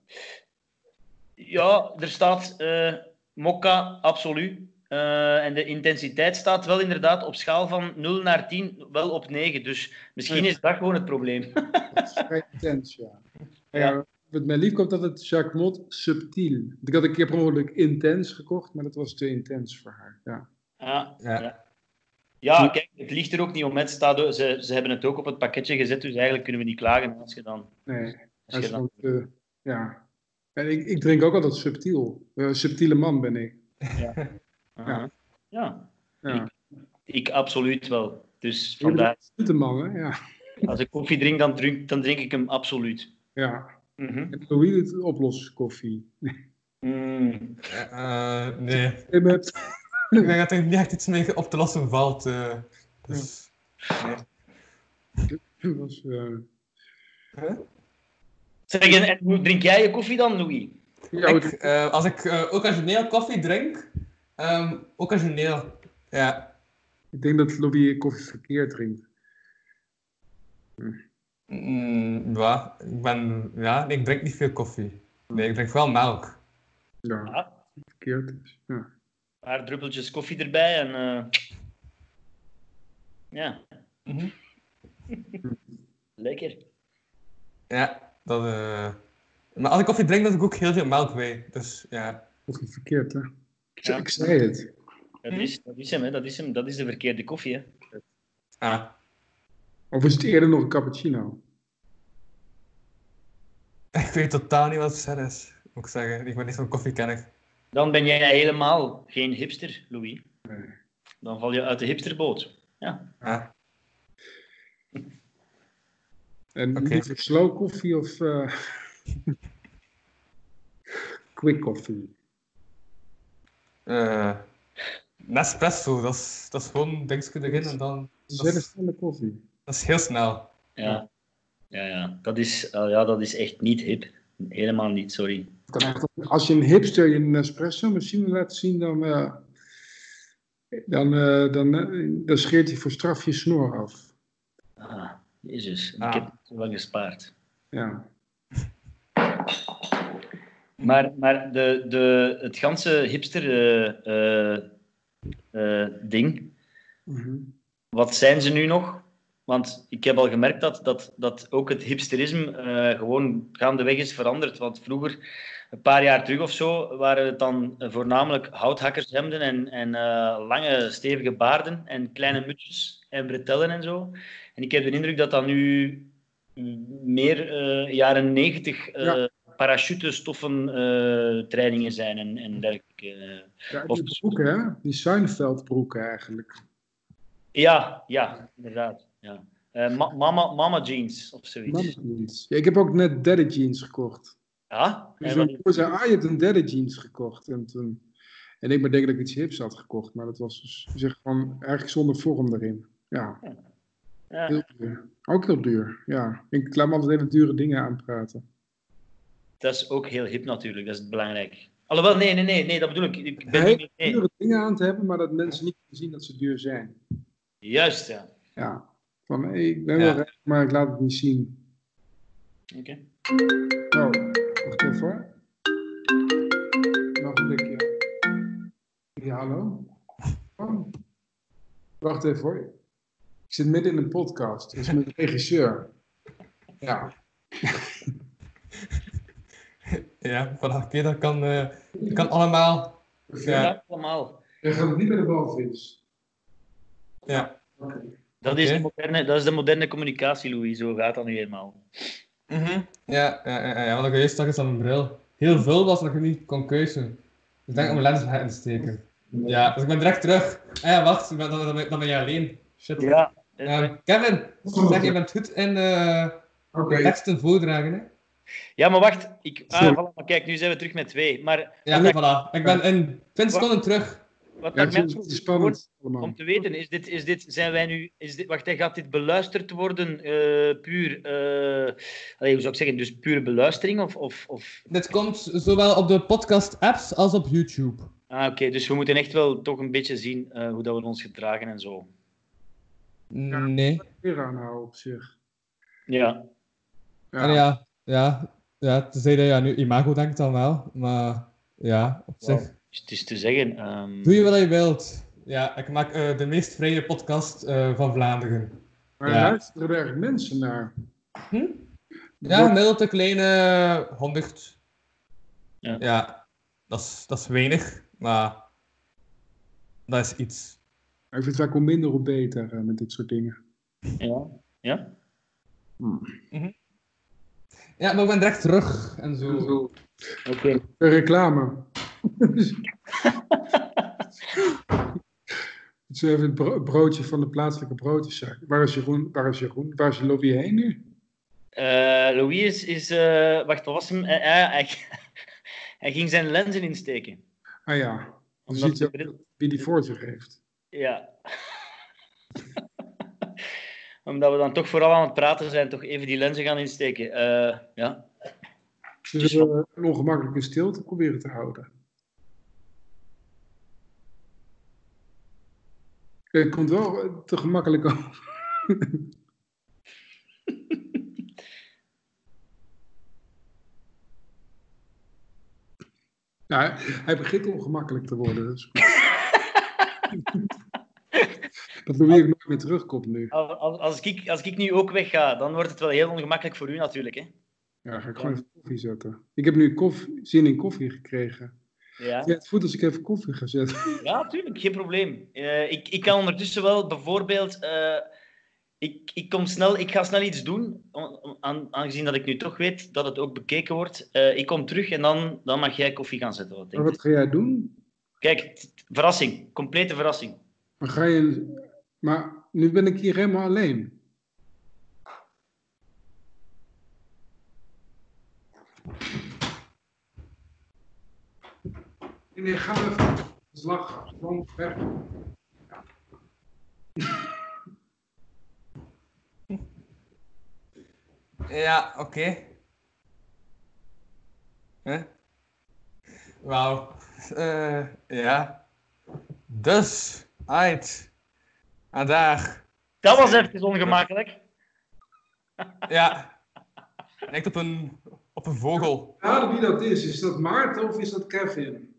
A: Ja, er staat uh, Mokka, absoluut. Uh, en de intensiteit staat wel inderdaad op schaal van nul naar tien, wel op negen. Dus misschien is dat gewoon het probleem.
C: Dat is vrij intens, ja.
A: Ja.
C: Ja, wat mij lief komt dat het Jacques Mot subtiel. Ik had een keer per ongeluk intens gekocht, maar dat was te intens voor haar. Ja.
A: Ja,
B: Ja.
A: ja. Ja, kijk, het ligt er ook niet om. Het staat, ze, ze hebben het ook op het pakketje gezet, dus eigenlijk kunnen we niet klagen als je dan...
C: Nee,
A: Als
C: dat
A: je
C: is
A: dan...
C: gewoon te, ja. En ik, ik drink ook altijd subtiel. Uh, subtiele man ben ik.
A: Ja. Ja. Ja.
C: Ja.
A: Ik, ik absoluut wel. Dus
C: Je bent
A: vandaar,
C: een man, hè? Ja.
A: als ik koffie drink, dan drink, dan drink ik hem absoluut.
C: Ja.
A: Mhm.
C: En Louis doet oploskoffie.
A: Mm.
B: Uh, nee.
C: Je bent...
B: Ik denk dat er niet echt iets mee op te lossen valt. Uh, dus... Nee.
C: Dat was, uh...
B: Huh?
A: Zeg, en, en hoe drink jij je koffie dan, Louis?
C: ja,
B: Ik, uh, als ik uh, occasioneel koffie drink, um, occasioneel, ja.
C: ik denk dat Louis koffie verkeerd drinkt.
B: Hm. Mm, ja, ik ben, ja, nee, ik drink niet veel koffie. Nee, ik drink vooral melk.
C: Ja,
A: Ah,
C: verkeerd is. Ja.
A: een paar druppeltjes koffie erbij en... Uh... Ja.
B: Mm-hmm.
A: Lekker.
B: Ja, dat... Uh... Maar als ik koffie drink, dan doe ik ook heel veel melk bij. Dus, ja.
C: Koffie verkeerd, hè? Ik,
A: Ja.
C: ik zei het.
A: Dat is, dat is hem, hè. Dat is hem. Dat is de verkeerde koffie, hè.
B: Ah.
C: Of is het eerder nog een cappuccino?
B: Ik weet totaal niet wat het is, moet ik zeggen. Ik ben niet zo'n koffiekenner.
A: Dan ben jij helemaal geen hipster, Louis.
C: Nee.
A: Dan val je uit de hipsterboot. Ja.
B: Ah.
C: En
B: Okay.
C: liever slow koffie of uh... quick koffie?
B: Uh, Nespresso, dat is, dat is gewoon een dingetje erin en dan...
C: Dat is hele snelle koffie.
B: Dat is heel snel.
A: Ja. Ja, ja. Dat is, uh, ja, dat is echt niet hip. Helemaal niet, sorry.
C: Kan echt, als je een hipster je een espresso machine laat zien, dan, uh, dan, uh, dan, uh, dan scheert hij voor straf je snor af.
A: Ah, jezus.
B: Ah.
A: Ik heb het zo lang gespaard.
C: Ja.
A: Maar, maar de, de, het ganse hipster uh, uh, uh, ding,
C: Mm-hmm.
A: wat zijn ze nu nog? Want ik heb al gemerkt dat, dat, dat ook het hipsterisme uh, gewoon gaandeweg is veranderd. Want vroeger, een paar jaar terug of zo, waren het dan voornamelijk houthakkershemden en, en uh, lange stevige baarden en kleine mutsjes en bretellen en zo. En ik heb de indruk dat dat nu meer uh, jaren negentig uh, ja. parachutestoffen uh, trainingen zijn en, en dergelijke.
C: Ja, die broeken, hè? Die Seinfeld-broeken eigenlijk.
A: Ja, ja, inderdaad. Ja. Uh, ma mama, mama jeans of zoiets.
C: Mama jeans. Ja, ik heb ook net daddy jeans gekocht.
A: Ja?
C: Dus mijn broer zei, ah, je hebt een daddy jeans gekocht. En, toen... en ik bedenk dat ik iets hips had gekocht, maar dat was dus zeg, gewoon eigenlijk zonder vorm erin. Ja.
A: Ja.
C: Heel duur. Ook heel duur, ja. Ik laat me altijd hele dure dingen aanpraten.
A: Dat is ook heel hip natuurlijk, dat is het belangrijk. Alhoewel, nee, nee, nee, nee, dat bedoel ik. Ik ben
C: Hele
A: niet meer... nee.
C: dure dingen aan te hebben, maar dat mensen niet kunnen zien dat ze duur zijn.
A: Juist, ja.
C: Ja. Van, hey, ik ben
B: Ja.
C: wel rijk, maar ik laat het niet zien.
A: Oké.
C: Oh, wacht even hoor. Nog een blikje. Ja, hallo? Oh. Wacht even hoor. Ik zit midden in een podcast, dus met de regisseur. Ja.
B: Ja, vanaf oké, dat kan, eh, dat kan allemaal.
A: Ja,
B: Ja,
A: allemaal.
C: Je gaat niet bij de walvis.
B: ja.
C: Oké.
A: Dat, is de
B: Oké.
A: moderne, dat is de moderne communicatie, Louis. Zo gaat dat nu eenmaal.
B: Mhm. Ja, ja, ja, ja, want ik eerst straks aan mijn bril. Heel veel was dat ik niet kon keuzen. Dus ik denk om mijn lens in te steken. Ja, dus ik ben direct terug. Ah ja, wacht, dan, dan, ben- dan ben je alleen. Shit.
A: Ja.
B: Ehm, Kevin, zeg, je bent goed in eh
C: Oké.
B: teksten voordragen, hè?
A: Ja, maar wacht. Ik... Ah,
C: Sorry.
A: voilà, maar kijk, nu zijn we terug met twee. Maar
B: Ja,
A: wat, dat,
B: voilà. Ik ben in twintig seconden terug.
A: wat
C: Ja,
A: dat
C: het
A: mij
C: is een beetje
A: gewoon
C: spannend allemaal.
A: om te weten, is dit, is dit, zijn wij nu, is dit, wacht, hè, gaat dit beluisterd worden, eh, puur, eh, allee, hoe zou ik zeggen, dus pure beluistering, of, of, of...
B: Dit komt zowel op de podcast-apps als op YouTube.
A: Ah, oké, dus we moeten echt wel toch een beetje zien eh, hoe dat we ons gedragen en zo.
B: Nee.
C: Weer aanhouden op zich.
A: Ja.
C: Ja.
B: Ja, ja, ja, ja tenzij dat ja, nu imago denkt dan wel, maar ja, op zich.
A: Wow. Dus het is te zeggen... ehm,
B: Doe je wat je wilt. Ja, ik maak eh, de meest vrije podcast eh, van Vlaanderen.
C: Maar
B: Ja.
C: luisteren er eigenlijk mensen naar?
B: Hm? Ja, gemiddeld een kleine honderd.
A: Ja.
B: Ja, dat is, dat is weinig, maar dat is iets.
C: Ik vind het vaak hoe minder hoe beter eh, met dit soort dingen.
A: ja. Ja?
B: Ja, maar ik ben direct terug en zo.
A: Oké.
C: Reclame. Zo even het bro- broodje van de plaatselijke broodjeszaak. Waar is Jeroen? Waar is Jeroen? Waar is Louis heen nu?
A: Eh, Louis is... is eh, wacht, wat was hem? Eh, eh, hij, hij ging zijn lenzen insteken.
C: Ah ja. Dan
A: Omdat
C: ziet je
A: de bril-
C: ook wie die voor zich heeft.
A: Ja. Omdat we dan toch vooral aan het praten zijn, toch even die lenzen gaan insteken. Eh, ja.
C: Dus
A: Dus
C: we hebben een ongemakkelijke stilte proberen te houden. Het komt wel eh, te gemakkelijk over. Ja, hij begint ongemakkelijk te worden. Dus. Dat Louis ook nooit meer terugkomt nu.
A: Als, als, als, ik, als ik nu ook wegga, dan wordt het wel heel ongemakkelijk voor u natuurlijk. Hè?
C: Ja, ga ik gewoon even koffie zetten. Ik heb nu koffie, zin in koffie gekregen.
A: Ja,
C: Ja, het voelt als ik even koffie ga zetten.
A: ja natuurlijk, geen probleem. Eh, ik, ik kan ondertussen wel bijvoorbeeld... eh, ik, ik, kom snel, ik ga snel iets doen, om- om- aan- aangezien dat ik nu toch weet dat het ook bekeken wordt. Eh, ik kom terug en dan, dan mag jij koffie gaan zetten. Wat
C: Maar
A: denk je?
C: wat ga jij doen?
A: Kijk, t- t- verrassing. Complete verrassing.
C: Maar, ga je, maar nu ben ik hier helemaal alleen. Nee, ga even. Slag. Gewoon weg.
B: Ja, oké. Huh? Wauw. Eh, ja. Dus, uit. Vandaag.
A: Dat was even ongemakkelijk.
B: Ja. Lijkt op een, op een vogel.
C: Raden wie dat is. Is dat Maarten of is dat Kevin?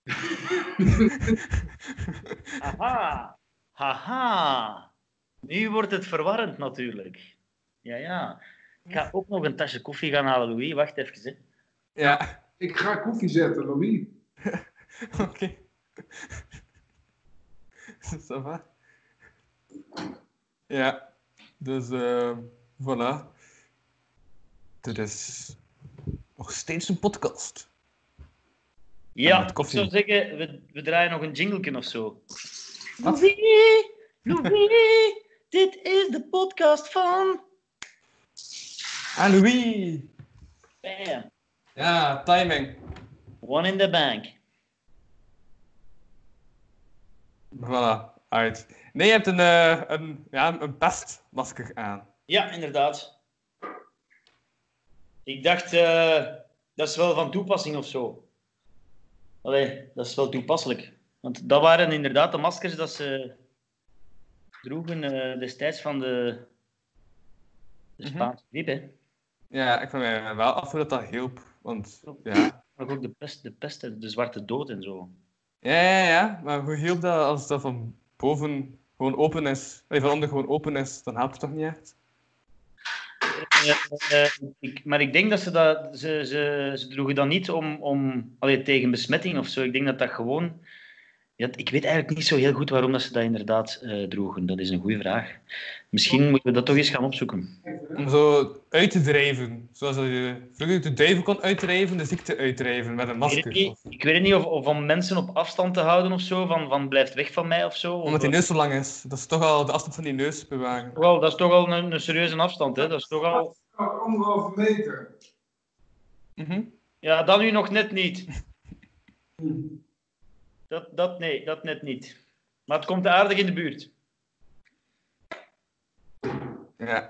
A: Haha. Haha. Nu wordt het verwarrend natuurlijk. Ja, ja. Ik ga ook nog een tasje koffie gaan halen, Louis. Wacht even. Hè.
B: Ja.
C: Ik ga koffie zetten, Louis.
B: Oké. Ça va? Ja. Dus, eh voilà. Dit is nog steeds een podcast.
A: Ja,
B: met
A: ik
B: koffie.
A: zou zeggen, we, we draaien nog een jingleken of zo.
B: Wat?
A: Louis, Louis, dit is de podcast van...
B: Ah, Louis!
A: Bam.
B: Ja, timing.
A: One in the bank.
B: Voilà. Alright. Nee, je hebt een, uh, een, ja, een pestmasker aan.
A: Ja, inderdaad. Ik dacht, uh, dat is wel van toepassing of zo. Allee, dat is wel toepasselijk. Want dat waren inderdaad de maskers dat ze droegen uh, destijds van de, de Spaanse griep, hè.
B: Ja, ik vind mij wel af dat dat hielp. Want, ja...
A: Maar ook de pest, de pest, de zwarte dood en zo.
B: Ja, ja, ja. Maar hoe hielp dat als dat van boven gewoon open is? Allee, van onder gewoon open is, dan helpt het toch niet echt?
A: Uh, uh, ik, maar ik denk dat ze dat... Ze, ze, ze droegen dat niet om, om allee, tegen besmetting of zo. Ik denk dat dat gewoon... Ja, ik weet eigenlijk niet zo heel goed waarom dat ze dat inderdaad uh, droegen. Dat is een goede vraag. Misschien moeten we dat toch eens gaan opzoeken.
B: Om zo uit te drijven. Zoals je vroeger de duivel kon uitdrijven, de ziekte uitdrijven met een masker.
A: Ik weet het niet, ik weet het niet of, of om mensen op afstand te houden of zo. Van, van blijft weg van mij of zo. Of...
B: Omdat die neus zo lang is. Dat is toch al de afstand van die neus bewaren.
A: Wel, dat is toch al een, een serieuze afstand, hè? Dat is toch al...
C: Anderhalve meter.
B: Mm-hmm.
A: Ja, dat nu nog net niet. Dat, dat, nee, dat net niet. Maar het komt aardig in de buurt.
B: Ja.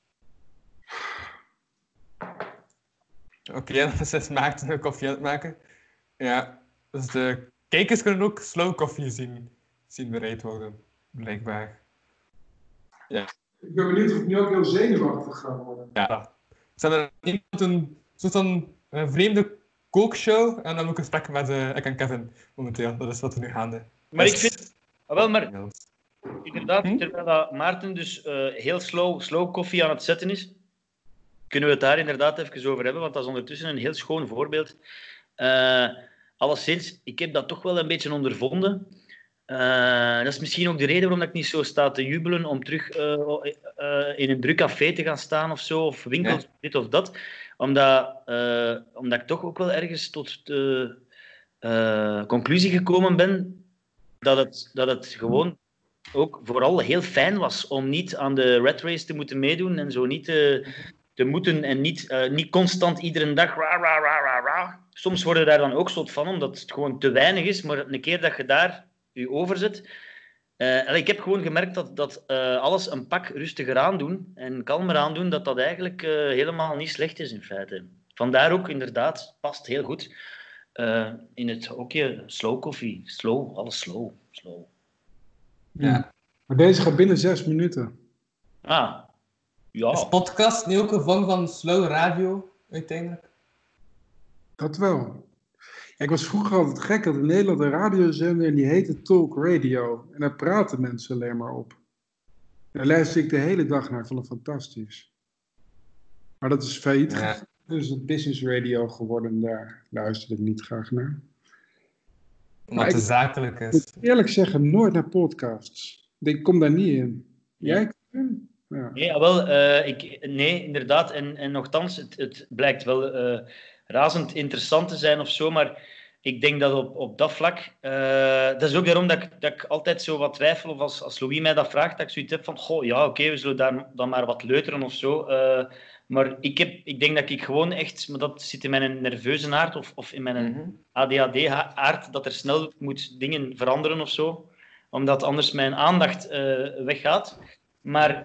B: Oké, okay, dan is het Maarten een koffie aan het maken. Ja, dus de kijkers kunnen ook slow koffie zien, zien bereid worden, blijkbaar. Ja.
C: Ik ben benieuwd of het nu ook heel zenuwachtig gaat worden.
B: Ja. Zijn er iemand een soort van een vreemde kookshow en dan heb ik een gesprek met uh, ik en Kevin momenteel. Dat is wat er nu gaande.
A: Maar ik vind... Ah, wel, maar...
B: Ja.
A: Inderdaad,
B: Hm?
A: terwijl dat Maarten dus uh, heel slow, slow koffie aan het zetten is, kunnen we het daar inderdaad even over hebben, want dat is ondertussen een heel schoon voorbeeld. Uh, alleszins, ik heb dat toch wel een beetje ondervonden. Uh, dat is misschien ook de reden waarom ik niet zo sta te jubelen om terug uh, uh, in een druk café te gaan staan of zo, of winkels, ja. dit of dat. Omdat, uh, omdat ik toch ook wel ergens tot de uh, conclusie gekomen ben dat het, dat het gewoon ook vooral heel fijn was om niet aan de rat race te moeten meedoen en zo niet te, te moeten en niet, uh, niet constant iedere dag ra, ra, ra, ra, ra. Soms worden daar dan ook zot van, omdat het gewoon te weinig is, maar een keer dat je daar je overzet... Uh, ik heb gewoon gemerkt dat, dat uh, alles een pak rustiger aandoen en kalmer aandoen, dat dat eigenlijk uh, helemaal niet slecht is in feite. Vandaar ook inderdaad, past heel goed uh, in het hokje slow koffie. Slow, alles slow. slow.
C: Ja. Maar deze gaat binnen zes minuten.
A: Ah, ja.
B: Is podcast nu ook een vorm van slow radio, uiteindelijk?
C: Dat wel. Ja, ik was vroeger altijd gek, dat in Nederland een radiozender en die heette Talk Radio. En daar praten mensen alleen maar op. Daar luister ik de hele dag naar, ik vond het fantastisch. Maar dat is failliet. Ja. Dus het business radio geworden, daar luister ik niet graag naar.
B: Omdat het zakelijk is.
C: Ik moet eerlijk zeggen, nooit naar podcasts. Ik kom daar niet in. Jij? Ja.
A: Nee, wel, uh, ik, nee, inderdaad. En, en nogthans, het, het blijkt wel uh, razend interessant te zijn of zo, maar ik denk dat op, op dat vlak... Uh, dat is ook daarom dat ik, dat ik altijd zo wat twijfel, of als, als Louis mij dat vraagt, dat ik zoiets heb van, goh, ja, oké, okay, we zullen daar dan maar wat leuteren of zo. Uh, maar ik, heb, ik denk dat ik gewoon echt... Maar dat zit in mijn nerveuze aard of, of in mijn mm-hmm. A D H D-aard, dat er snel moet dingen veranderen of zo. Omdat anders mijn aandacht uh, weggaat. Maar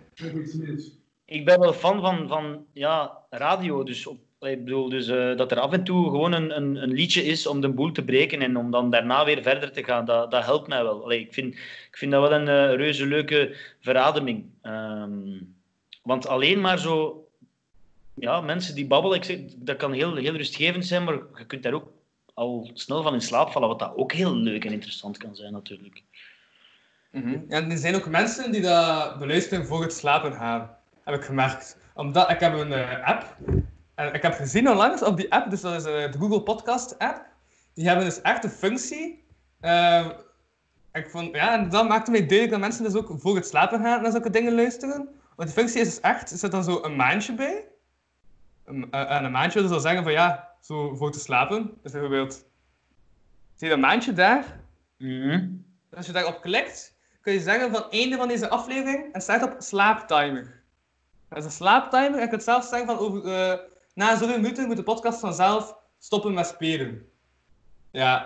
A: ik ben wel fan van, van ja, radio. Dus, op, ik bedoel, dus uh, dat er af en toe gewoon een, een, een liedje is om de boel te breken en om dan daarna weer verder te gaan. Dat, dat helpt mij wel. Allee, ik, vind, ik vind dat wel een uh, reuze leuke verademing. Um, want alleen maar zo... Ja, mensen die babbelen, ik zeg, dat kan heel, heel rustgevend zijn, maar je kunt daar ook al snel van in slaap vallen, wat dat ook heel leuk en interessant kan zijn natuurlijk.
B: Mm-hmm. En er zijn ook mensen die dat beluisteren voor het slapen gaan, heb ik gemerkt. Omdat ik heb een uh, app, en ik heb gezien onlangs op die app, dus dat is uh, de Google Podcast app, die hebben dus echt een functie. Uh, ik vond, ja, en dat maakte mij duidelijk dat mensen dus ook voor het slapen gaan naar zulke dingen luisteren. Want die functie is dus echt, er zit dan zo een maandje bij. Een, uh, en een maandje wil dus al zeggen van ja, zo voor te slapen. Dus bijvoorbeeld, zie je dat maandje daar?
A: Mm-hmm.
B: Als je daarop klikt, kun je zeggen van einde van deze aflevering en staat op slaaptimer. Dat is een slaaptimer en je kunt zelfs zeggen van over, uh, na zoveel minuten moet de podcast vanzelf stoppen met spelen. Ja,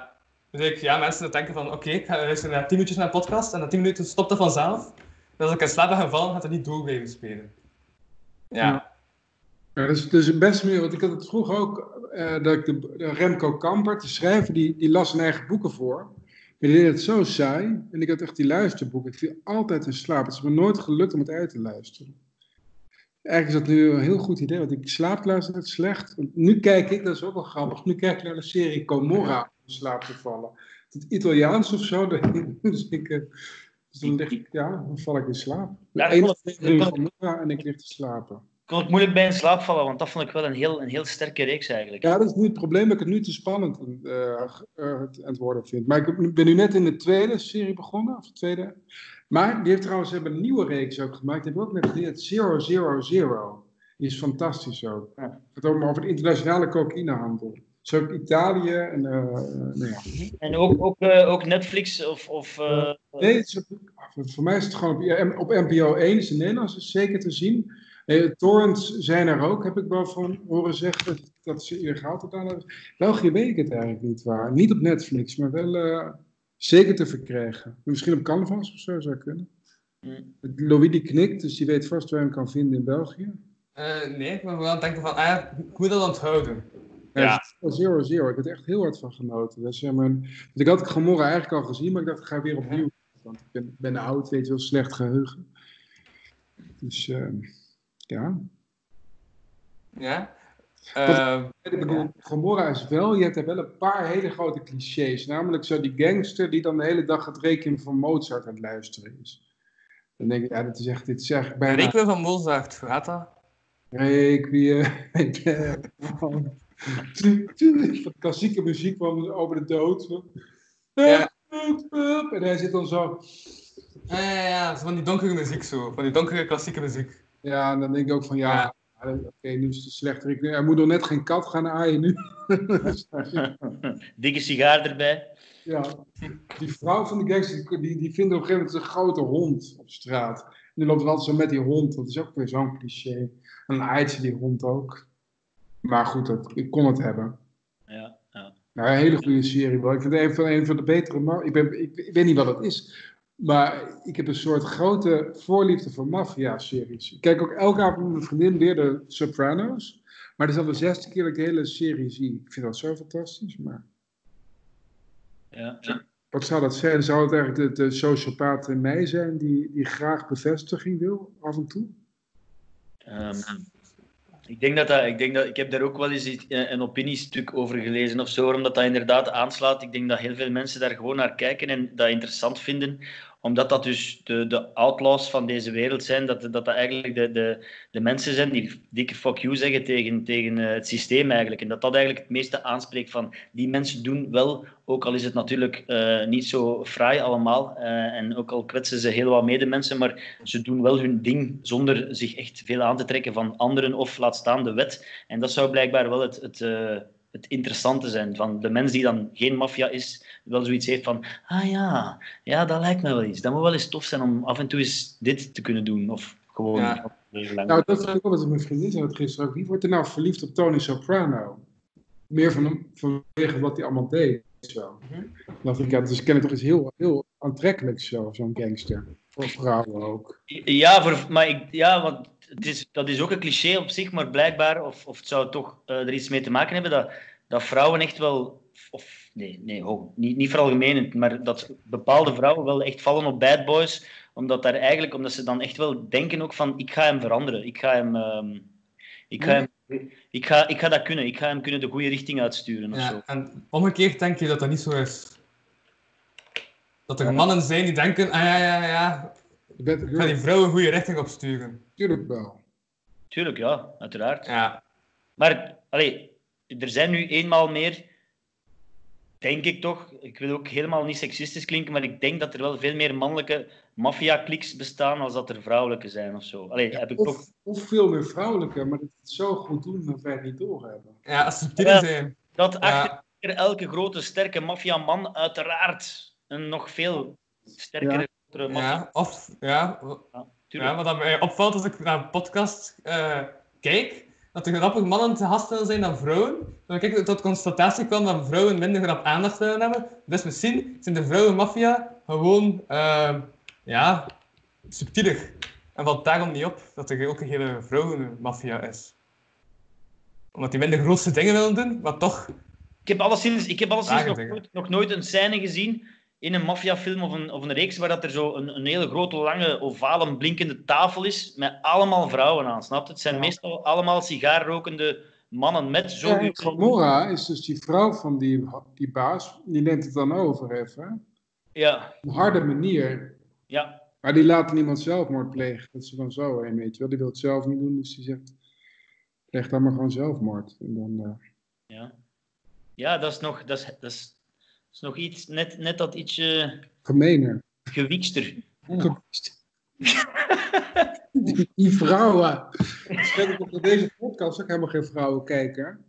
B: Dus ik, ja, mensen dat denken van, oké, okay, ik ga luisteren naar tien minuutjes naar een podcast en na tien minuten stopt dat vanzelf. Dus als ik in slaap ben gevallen, gaat het niet door blijven spelen. Ja.
C: Ja. Ja, dat is, dat is best meer, want ik had het vroeger ook, uh, dat ik de, de Remco Kampert, de schrijver, die, die las zijn eigen boeken voor. En die deed het zo saai. En ik had echt die luisterboeken. Ik viel altijd in slaap. Het is me nooit gelukt om het uit te luisteren. Eigenlijk is dat nu een heel goed idee, want ik slaap luister het slecht. Want nu kijk ik, dat is ook wel grappig, nu kijk ik naar de serie Gomorra om in slaap te vallen. Het Italiaans of zo, dus, ik, uh, dus dan, lig ik, ja, dan val ik in slaap.
A: Ja,
C: Eén
A: kon het-
C: aflevering
A: kon-
C: Gomorra en ik lig te slapen.
A: kon ik moeilijk bij in slaap vallen, want dat vond ik wel een heel, een heel sterke reeks eigenlijk.
C: Ja, dat is nu het probleem dat ik het nu te spannend uh, uh, aan het worden vind. Maar ik ben nu net in de tweede serie begonnen, of de tweede. Maar die heeft trouwens, ze hebben een nieuwe reeks ook gemaakt. Die hebben we ook net geleerd, Zero Zero Zero. Die is fantastisch ook. Ja. Het gaat over de internationale cocaïnehandel. Zo ook Italië en uh, nou ja.
A: En ook, ook, uh, ook Netflix of... of uh,
C: nee, het is, voor mij is het gewoon op, op N P O één, is in Nederlands is zeker te zien. Eh, torrents zijn er ook, heb ik wel van horen zeggen dat, dat ze illegaal tot aan. België weet ik het eigenlijk niet waar. Niet op Netflix, maar wel uh, zeker te verkrijgen. Misschien op Canvas of zo zou kunnen. Mm. Louis die knikt, dus die weet vast waar je hem kan vinden in België.
B: Uh, nee, ik ben wel aan het denken van, ah, ik moet dat onthouden.
C: Ja, ja. Zero Zero, ik heb er echt heel hard van genoten. Dat is, ja, mijn, dus ik had Gomorra eigenlijk al gezien, maar ik dacht ik ga weer opnieuw. Want ik ben, ben oud, weet je wel, slecht geheugen. Dus uh, ja.
B: Ja? Uh,
C: ik bedoel, ja. Gomorra is wel, je hebt er wel een paar hele grote clichés. Namelijk zo die gangster die dan de hele dag het requiem van Mozart aan het luisteren is. Dan denk ik, ja, dat is echt, dit is echt bijna...
B: Requiem van Mozart, hoe gaat dat?
C: Requiem... van klassieke muziek van over de dood. Ja. En hij zit dan zo...
B: Ja, ja, ja, van die donkere muziek zo. Van die donkere klassieke muziek.
C: Ja, en dan denk ik ook van, ja... ja. Oké, okay, nu is het slechter. Hij moet nog net geen kat gaan aaien nu.
A: Dikke sigaar erbij.
C: Ja, die vrouw van de gangster, die, die vindt op een gegeven moment een grote hond op straat. En die loopt er altijd zo met die hond, dat is ook weer zo'n cliché. En dan aait ze die hond ook. Maar goed, dat, ik kon het hebben.
A: Ja, ja.
C: Nou, een hele goede serie wel. Ik vind het een van, een van de betere... Ik, ben, ik, ik weet niet wat het is. Maar ik heb een soort grote voorliefde voor maffia-series. Ik kijk ook elke avond met mijn vriendin weer de Sopranos. Maar het is al de zesde keer dat ik de hele serie zie. Ik vind dat zo fantastisch, maar...
A: Ja, ja.
C: Wat zou dat zijn? Zou het eigenlijk de, de sociopaat in mij zijn die, die graag bevestiging wil, af en toe?
A: Um, ik, denk dat dat, ik, denk dat, ik heb daar ook wel eens een opiniestuk over gelezen of zo, omdat dat inderdaad aanslaat. Ik denk dat heel veel mensen daar gewoon naar kijken en dat interessant vinden, omdat dat dus de, de outlaws van deze wereld zijn, dat dat, dat eigenlijk de, de, de mensen zijn die dikke fuck you zeggen tegen, tegen het systeem eigenlijk. En dat dat eigenlijk het meeste aanspreekt van die mensen doen wel, ook al is het natuurlijk uh, niet zo fraai allemaal, uh, en ook al kwetsen ze heel wat medemensen, maar ze doen wel hun ding zonder zich echt veel aan te trekken van anderen of laat staan de wet. En dat zou blijkbaar wel het... het uh, het interessante zijn van de mens die dan geen maffia is, wel zoiets heeft van, ah ja, ja, dat lijkt me wel iets. Dat moet wel eens tof zijn om af en toe eens dit te kunnen doen, of gewoon...
B: Ja.
C: Nou, dat is ook wat mijn vriendin zei gisteren ook. Wie wordt er nou verliefd op Tony Soprano? Meer van hem, vanwege wat hij allemaal deed. Zo. Mm-hmm. Dat ik, ja, dus ik ken het toch iets heel, heel aantrekkelijks, zo, zo'n gangster. Voor vrouwen ook.
A: Ja, voor, maar ik, ja, want het is, dat is ook een cliché op zich, maar blijkbaar, of, of het zou toch uh, er iets mee te maken hebben, dat, dat vrouwen echt wel, of nee, nee oh, niet, niet veralgemenend, maar dat bepaalde vrouwen wel echt vallen op bad boys, omdat, daar eigenlijk, omdat ze dan echt wel denken ook van, ik ga hem veranderen, ik ga hem... Um, ik ga, hem, ik, ga, ik ga dat kunnen, ik ga hem kunnen de goede richting uitsturen. Of
B: ja,
A: zo.
B: En omgekeerd denk je dat dat niet zo is. Dat er mannen zijn die denken, ah ja, ja, ja, ik ga die vrouw een goede richting opsturen.
C: Tuurlijk wel.
A: Tuurlijk, ja, uiteraard.
B: Ja.
A: Maar, allee, er zijn nu eenmaal meer, denk ik toch, ik wil ook helemaal niet seksistisch klinken, maar ik denk dat er wel veel meer mannelijke maffia-kliks bestaan als dat er vrouwelijke zijn of zo. Allee,
C: ja,
A: heb ik
C: of,
A: toch...
C: of veel meer vrouwelijke, maar dat het zo goed doen dat wij het niet doorhebben.
B: Ja, als ze ja, zijn.
A: Dat
B: ja.
A: achter elke grote, sterke maffia-man uiteraard een nog veel sterkere,
B: ja. maffia... Ja, of... Ja, ja, ja wat mij opvalt als ik naar een podcast uh, kijk, dat er grappig mannen te gast willen zijn dan vrouwen. Dan kijk ik tot constatatie kwam dat vrouwen minder grap aandacht willen hebben. Dus misschien zijn de vrouwenmaffia gewoon, uh, ja, subtieler. En valt daarom niet op dat er ook een hele vrouwenmaffia is. Omdat die minder grootste dingen willen doen, maar toch...
A: Ik heb alleszins, ik heb alleszins nog,
B: dingen.
A: nooit, nog nooit een scène gezien in een maffiafilm of een, of een reeks waar dat er zo een, een hele grote, lange, ovale, blinkende tafel is met allemaal vrouwen aan, snap je? Het zijn
C: Ja.
A: meestal allemaal sigaarrokende mannen met
C: Ja,
A: zo'n...
C: en Gamora is dus die vrouw van die, die baas, die neemt het dan over even.
A: Ja,
C: Op een harde manier.
A: ja.
C: Maar die laat niemand zelfmoord plegen. Dat is dan zo, hè, weet je wel. Die wil het zelf niet doen, dus die zegt, pleeg dan maar gewoon zelfmoord. En dan, uh...
A: Ja, ja dat is nog, dat is, dat is, dat is nog iets, net, net dat ietsje
C: Gemener.
A: gewikster.
C: Die, die vrouwen. Stel ik op deze podcast ook helemaal geen vrouwen kijken.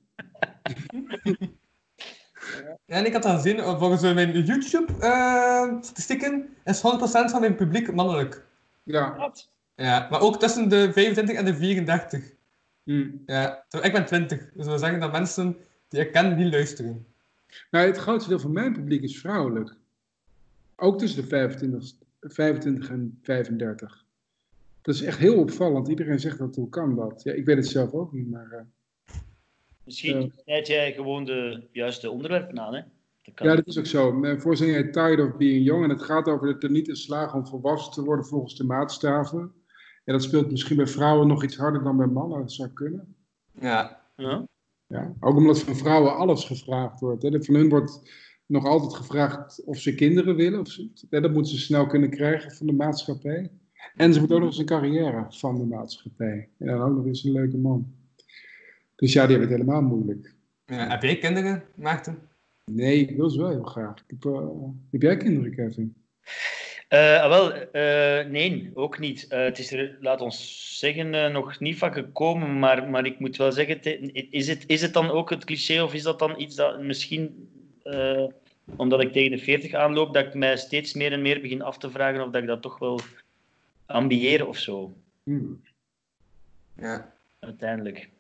B: Ja, en ik had dat gezien, volgens mijn YouTube-statistieken is honderd procent van mijn publiek mannelijk.
C: Ja.
A: Wat?
B: Ja, maar ook tussen de vijfentwintig en de vierendertig.
C: Hm.
B: Ja, ik ben twintig, dus dat wil zeggen dat mensen die ik ken niet luisteren.
C: Nou, het grootste deel van mijn publiek is vrouwelijk. Ook tussen de vijfentwintig, vijfentwintig en vijfendertig. Dat is echt heel opvallend. Iedereen zegt dat, hoe kan dat? Ja, ik weet het zelf ook niet, maar... Uh...
A: Misschien
C: Ja.
A: snijd jij gewoon de juiste onderwerpen aan, hè? Dat kan.
C: Ja, dat is ook zo. Voor zing jij Tired of Being Young. En het gaat over dat er niet in slagen om volwassen te worden volgens de maatstaven. En dat speelt misschien bij vrouwen nog iets harder dan bij mannen. Dat zou kunnen.
B: Ja.
A: Ja?
C: Ja, ook omdat van vrouwen alles gevraagd wordt. Hè. Van hun wordt nog altijd gevraagd of ze kinderen willen. Of ze, hè, dat moeten ze snel kunnen krijgen van de maatschappij. En ze moeten ook nog eens een carrière van de maatschappij. En dan ook nog eens een leuke man. Dus ja, die hebben het helemaal moeilijk.
B: Ja, heb jij kinderen, Maarten?
C: Nee, ik wil ze wel heel graag. Ik heb, uh, heb jij kinderen, Kevin?
A: Uh, wel, uh, nee, ook niet. Uh, het is er, laat ons zeggen, uh, nog niet van gekomen, maar, maar ik moet wel zeggen, is het, is het dan ook het cliché of is dat dan iets dat misschien, uh, omdat ik tegen de veertig aanloop, dat ik mij steeds meer en meer begin af te vragen of dat ik dat toch wel ambieer of zo?
C: Hmm.
B: Ja.
A: Uiteindelijk.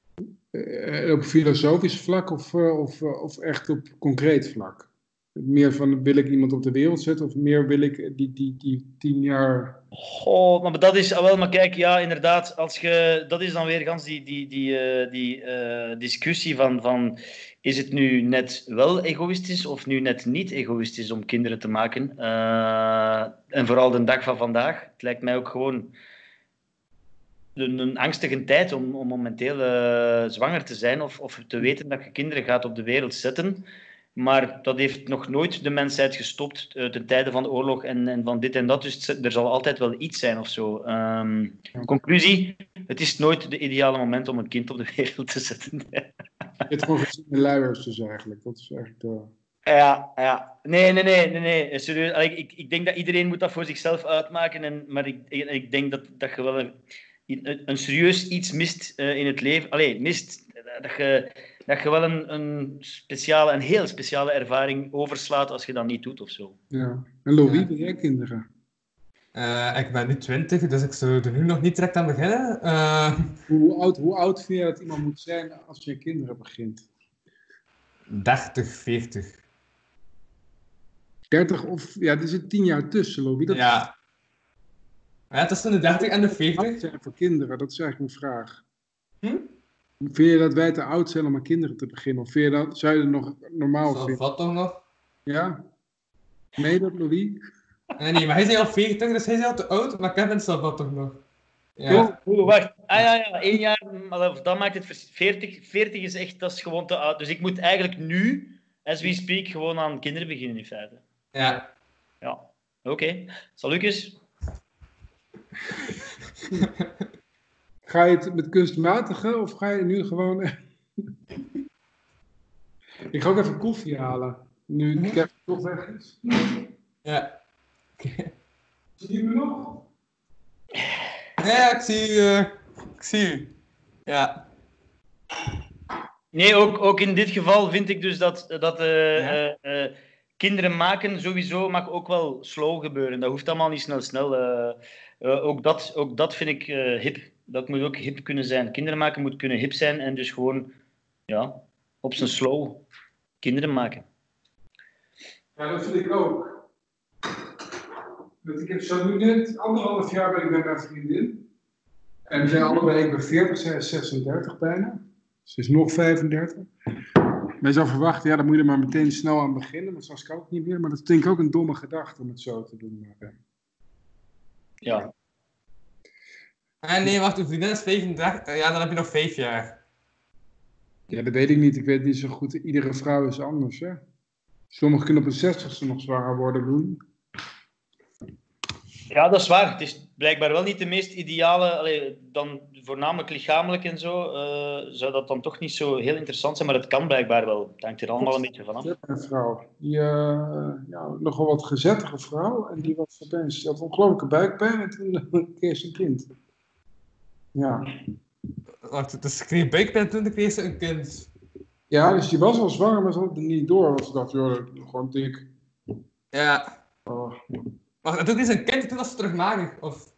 C: Uh, op filosofisch vlak of, uh, of, uh, of echt op concreet vlak? Meer van, wil ik iemand op de wereld zetten of meer wil ik die, die, die tien jaar...
A: Goh, maar dat is... Wel, maar kijk, ja, inderdaad, als je... Dat is dan weer gans die, die, die, uh, die uh, discussie van, van... Is het nu net wel egoïstisch of nu net niet egoïstisch om kinderen te maken? Uh, en vooral de dag van vandaag. Het lijkt mij ook gewoon... Een, een angstige tijd om, om momenteel uh, zwanger te zijn of, of te weten dat je kinderen gaat op de wereld zetten. Maar dat heeft nog nooit de mensheid gestopt uh, ten tijde van de oorlog en, en van dit en dat. Dus er zal altijd wel iets zijn of zo. Um, conclusie, het is nooit de ideale moment om een kind op de wereld te zetten.
C: Je hebt gewoon gezien de luiers dus eigenlijk. Dat is eigenlijk de...
A: Ja, ja. Nee, nee, nee, nee, nee. Serieus. Ik, ik denk dat iedereen moet dat voor zichzelf uitmaken. En, maar ik, ik denk dat, dat je wel een, een, een serieus iets mist uh, in het leven. Allee, mist. Dat je, dat je wel een, een speciale, een heel speciale ervaring overslaat als je dat niet doet of zo.
C: Ja. En Louis,
B: Ja.
C: ben jij kinderen?
B: Uh, ik ben nu twintig, dus ik zou er nu nog niet direct aan beginnen. Uh...
C: Hoe, oud, hoe oud vind je dat iemand moet zijn als je kinderen begint?
B: dertig, veertig.
C: dertig of... Ja, er zit tien jaar tussen, Louis. Dat
B: Ja. Ja, tussen de dertig en de veertig.
C: zijn voor kinderen, dat is eigenlijk mijn vraag.
B: Hm?
C: Vind je dat wij te oud zijn om aan kinderen te beginnen? Of vind je dat, zou je dat nog normaal
B: Zo,
C: vinden?
B: wat toch nog?
C: Ja? Nee, dat Louis?
B: Nee, nee, maar hij is al veertig, dus hij is al te oud, maar Kevin staat dat toch nog? Ja.
A: Oh, oh, wacht. Ah ja, ja, één jaar, maar dat maakt het veertig. veertig is echt, dat is gewoon te oud. Dus ik moet eigenlijk nu, as we speak, gewoon aan kinderen beginnen in feite.
B: Ja.
A: Ja, oké. Okay. Salutjes.
C: Ga je het met kunstmatige of ga je nu gewoon... Ik ga ook even koffie halen. Nu Kevin toch weg is.
B: Ja. Okay.
C: Zie je me nog?
B: Ja, ik zie u. Uh, ik zie u. Ja.
A: Nee, ook, ook in dit geval vind ik dus dat, dat uh,
B: ja?
A: uh, uh, kinderen maken sowieso mag ook wel slow gebeuren. Dat hoeft allemaal niet snel snel. Uh, uh, ook, dat, ook dat vind ik uh, hip. dat moet ook hip kunnen zijn. Kinderen maken moet kunnen hip zijn en dus gewoon ja, op zijn slow kinderen maken.
C: Ja, dat vind ik ook. Want ik heb zo nu net anderhalf jaar ben ik met mijn vriendin. En we zijn allebei, ik ben veertig, zij is zesendertig bijna. Ze is nog vijfendertig. Men zou verwachten, ja, dan moet je er maar meteen snel aan beginnen. Maar zoals kan ook niet meer. Maar dat vind ik ook een domme gedachte om het zo te doen. Maar,
A: Ja.
B: Ah, nee, wacht, uw vriendin is vijfendertig. Ja, dan heb je nog vijf jaar.
C: ja, dat weet ik niet. Ik weet niet zo goed. Iedere vrouw is anders, hè. Sommigen kunnen op hun zestigste nog zwanger worden doen.
A: Ja, dat is waar. Het is blijkbaar wel niet de meest ideale, allee, dan voornamelijk lichamelijk en zo, uh, zou dat dan toch niet zo heel interessant zijn, maar het kan blijkbaar wel. Het hangt er allemaal een beetje vanaf.
C: Ik heb een vrouw, die, uh, ja, nogal wat gezettige vrouw, en die was opeens, die had een ongelooflijke buikpijn en toen uh, kreeg ze een kind. Ja.
B: Wacht, dus ze kreeg buikpijn en toen kreeg ze een kind.
C: Ja, dus die was al zwanger, maar ze had het niet door, want ze dacht, joh, gewoon dik.
B: Ja.
C: Oh.
B: Wacht, en toen kreeg ze een kind en toen was ze terug mager, of?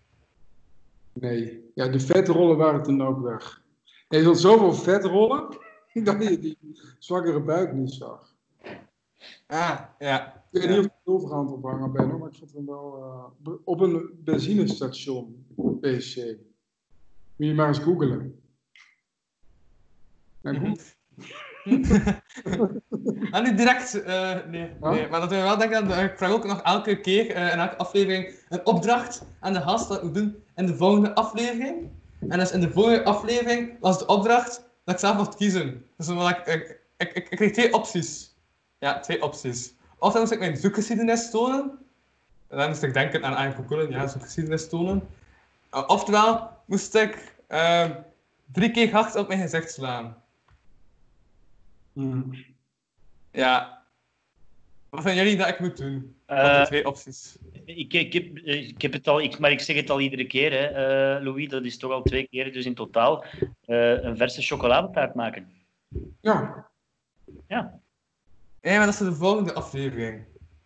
C: Nee, ja, de vetrollen waren toen ook weg. En je had zoveel vetrollen, dat je die zwakkere buik niet zag.
B: Ah, ja.
C: Ik weet
B: ja.
C: niet of ik er overhand ophangen ben, hoor, maar ik vond hem wel uh, op een benzinestation, P C. Moet je maar eens googlen. Ja,
B: Mm-hmm. En nu direct, uh, nee,
C: Huh?
B: nee, maar dat we wel denken, dat ik vraag ook nog elke keer, uh, in elke aflevering, een opdracht aan de gast dat we doen in de volgende aflevering. En dus in de vorige aflevering was de opdracht dat ik zelf mocht kiezen. Dus dan ik, ik, ik, ik, ik kreeg twee opties. Ja, twee opties. Ofwel moest ik mijn zoekgeschiedenis tonen. En dan moest ik denken aan Anne Koekulen, ja, zoekgeschiedenis tonen. Uh, oftewel moest ik uh, drie keer hard op mijn gezicht slaan.
C: Hmm.
B: Ja. Wat vinden jullie dat ik moet doen?
A: Uh,
B: Van de twee opties.
A: Ik, ik, heb, ik heb het al, ik, maar ik zeg het al iedere keer, hè, uh, Louis, dat is toch al twee keer, dus in totaal, uh, een verse chocoladetaart maken.
C: Ja.
A: Ja.
B: Nee, maar dat is de volgende aflevering.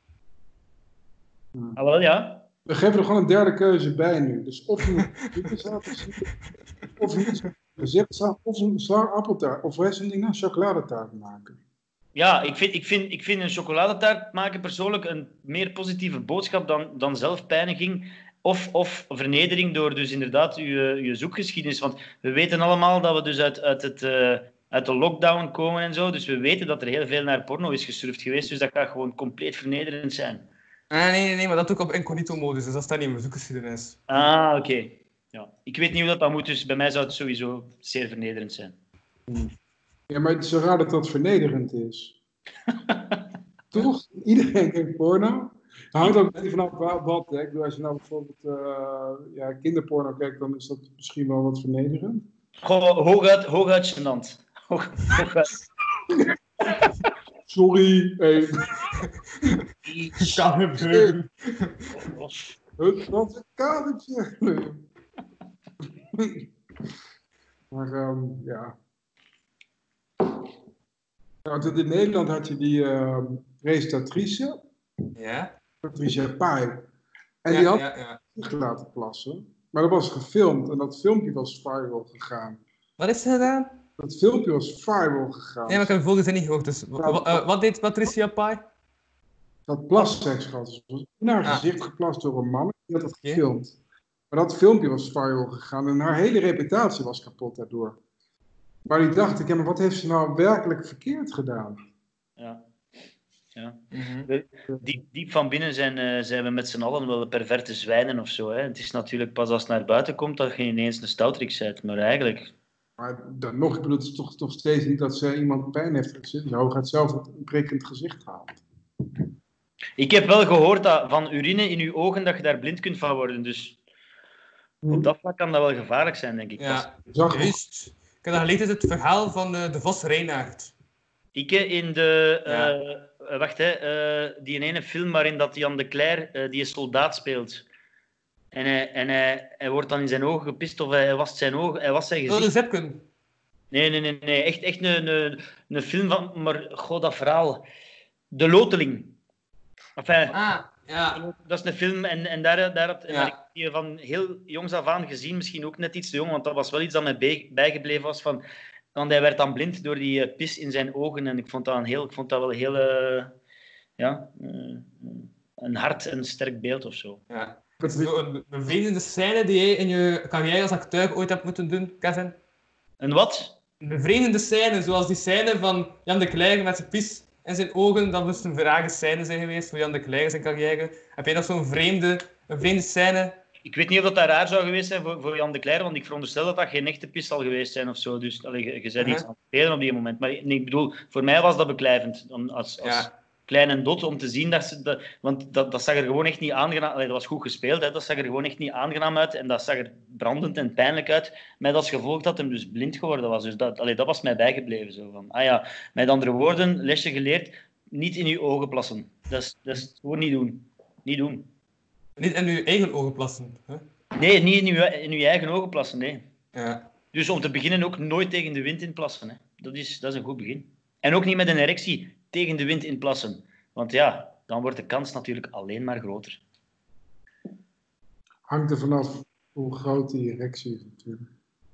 C: Hmm.
A: Ah, wel, ja.
C: We geven er gewoon een derde keuze bij nu. Dus of je moet of je gezicht staan, of een zwaar appeltaart, of rest een ding een chocoladetaart maken.
A: Ja, ik vind, ik, vind, ik vind een chocoladetaart maken persoonlijk een meer positieve boodschap dan, dan zelfpijniging of, of vernedering door dus inderdaad je, je zoekgeschiedenis. Want we weten allemaal dat we dus uit, uit, het, uh, uit de lockdown komen en zo. Dus we weten dat er heel veel naar porno is gesurfd geweest. Dus dat gaat gewoon compleet vernederend zijn.
B: Ah, nee, nee, nee, maar dat doe ik op incognito-modus, dus dat staat niet in mijn zoekgeschiedenis.
A: Ah, oké. Okay. Ja. Ik weet niet hoe dat dan moet, dus bij mij zou het sowieso zeer vernederend zijn.
C: Hmm. Ja, maar het is zo raar dat dat vernederend is. Toch? Iedereen kijkt porno. Het hangt ook niet vanaf wat. Hè. Ik bedoel, als je nou bijvoorbeeld uh, ja, kinderporno kijkt, dan is dat misschien wel wat vernederend.
A: Goh, hooguit, hooguit gênant. Hoog, hooguit.
C: Sorry. Hey.
B: Kan gebeuren.
C: Het was een kadertje. Maar um, ja. Nou, in Nederland had je die uh, presentatrice.
B: Ja?
C: Patricia Pai. En
B: ja,
C: die had
B: ja, ja.
C: zich laten plassen. Maar dat was gefilmd en dat filmpje was viral gegaan.
B: Wat is er gedaan?
C: Dat filmpje was viral gegaan.
B: Nee, maar ik heb de volgende zin niet gehoord. Dus w- uh, wat deed Patricia Pai?
C: Dat plasseks gehad. Dus was in haar
B: ah.
C: gezicht geplast door een man. Die had dat
B: Okay.
C: gefilmd. Maar dat filmpje was viral gegaan en haar hele reputatie was kapot daardoor. Maar die dacht ik, ja, maar wat heeft ze nou werkelijk verkeerd gedaan?
A: Ja. Ja.
B: Mm-hmm.
A: We, diep, diep van binnen zijn, uh, zijn we met z'n allen wel perverte zwijnen of zo. Hè. Het is natuurlijk pas als het naar buiten komt dat je ineens een stouterik bent, maar eigenlijk...
C: Maar dan nog, ik bedoel, het is toch, toch steeds niet dat ze iemand pijn heeft gezien. Zo gaat zelf een prikkend gezicht halen.
A: Ik heb wel gehoord dat van urine in je ogen dat je daar blind kunt van worden. Dus op dat vlak kan dat wel gevaarlijk zijn, denk ik.
B: Ja,
C: Zag
B: juist. Ik heb dan gelezen het verhaal van uh, de Vos Reinaert.
A: Ik in de... Uh,
B: ja.
A: Wacht, hè. Uh, die ene film waarin dat Jan de Cler uh, die een soldaat speelt. En, hij, en hij, hij wordt dan in zijn ogen gepist of hij wast zijn ogen, hij wast zijn gezicht.
B: Oh, de Zepken.
A: Nee, nee, nee, nee. Echt, echt een, een, een film van... Maar, god, dat verhaal. De Loteling. Enfin,
B: Ah, ja.
A: dat is een film en, en daar, daar, had, en
B: Ja.
A: daar heb ik die van heel jongs af aan gezien. Misschien ook net iets te jong, want dat was wel iets dat mij bij, bijgebleven was. Van, want hij werd dan blind door die uh, pis in zijn ogen. En ik vond dat, een heel, ik vond dat wel een heel... Uh, ja, uh, een hard en sterk beeld of zo.
B: Ja. Het is zo een bevreemdende scène die jij in je carrière als acteur ooit hebt moeten doen, Kevin?
A: Een wat?
B: Een bevreemdende scène, zoals die scène van Jan de Cler met zijn pis in zijn ogen. Dat moest een verrage scène zijn geweest voor Jan de Cler in zijn carrière. Heb jij nog zo'n vreemde, een vreemde scène?
A: Ik weet niet of dat, dat raar zou geweest zijn voor, voor Jan de Cler, want ik veronderstel dat dat geen echte pis zal geweest zijn of zo. Dus allee, je, je zei iets
B: Uh-huh.
A: aan het spelen op die moment. Maar nee, ik bedoel, voor mij was dat beklijvend. Om, als, als
B: Ja.
A: klein en dot, om te zien dat ze... Dat, want dat, dat zag er gewoon echt niet aangenaam... Allee, dat was goed gespeeld, hè, dat zag er gewoon echt niet aangenaam uit. En dat zag er brandend en pijnlijk uit. Met als gevolg dat hem dus blind geworden was. Dus dat, allee, dat was mij bijgebleven. Zo van, ah ja, met andere woorden, lesje geleerd, niet in je ogen plassen. Dat is, dat is gewoon niet doen. Niet doen.
B: Niet in je eigen ogen plassen. Hè?
A: Nee, niet in je, in je eigen ogen plassen, nee.
B: Ja.
A: Dus om te beginnen ook nooit tegen de wind in plassen. Hè. Dat, is, dat is een goed begin. En ook niet met een erectie tegen de wind in plassen. Want ja, dan wordt de kans natuurlijk alleen maar groter.
C: Hangt er vanaf hoe groot die erectie is natuurlijk.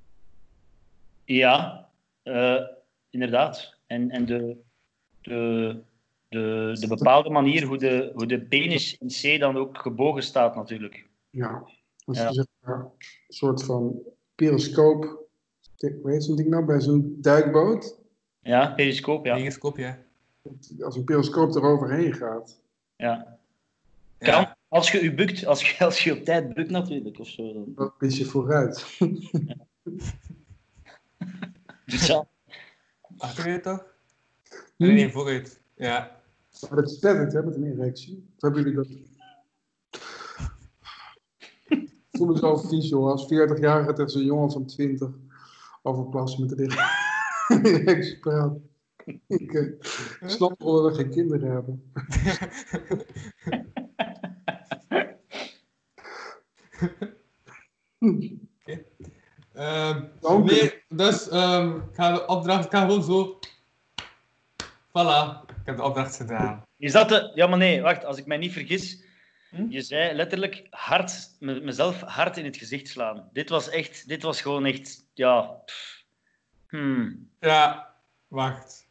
A: Ja, uh, inderdaad. En, en de, de, de, de bepaalde manier hoe de, hoe de penis in C dan ook gebogen staat natuurlijk.
C: Ja, als je
A: Ja.
C: zeg maar een soort van periscoop, hoe heet zo'n ding nou, bij zo'n duikboot?
A: Ja, periscoop, ja.
B: Periscoop, ja.
C: Als een periscoop eroverheen gaat.
A: Ja.
B: Ja.
A: Kan, als je je bukt, als je, als je op tijd bukt natuurlijk, of zo. Dan.
C: Dat is je vooruit.
A: Dus ja.
B: Achteruit toch?
C: Hm?
B: Nee, nee, vooruit. Ja.
C: Maar dat sterkt, hè, met een erectie. Of hebben jullie dat? Ik voel me zo vies, joh. Als veertig-jarige tegen zo'n jongen van twintig over plassen met een erectie praat. Ik uh, snap wel dat we geen kinderen hebben.
B: Okay. Um,
C: Dank u.
B: nee, dus um, ik ga de opdracht, ik ga gewoon zo. Voilà, ik heb de opdracht gedaan.
A: Is dat de... Ja, maar nee, wacht. Als ik mij niet vergis,
B: Hm?
A: je zei letterlijk hard, me- mezelf hard in het gezicht slaan. Dit was echt... Dit was gewoon echt... Ja... pff. Hmm.
B: Ja, wacht.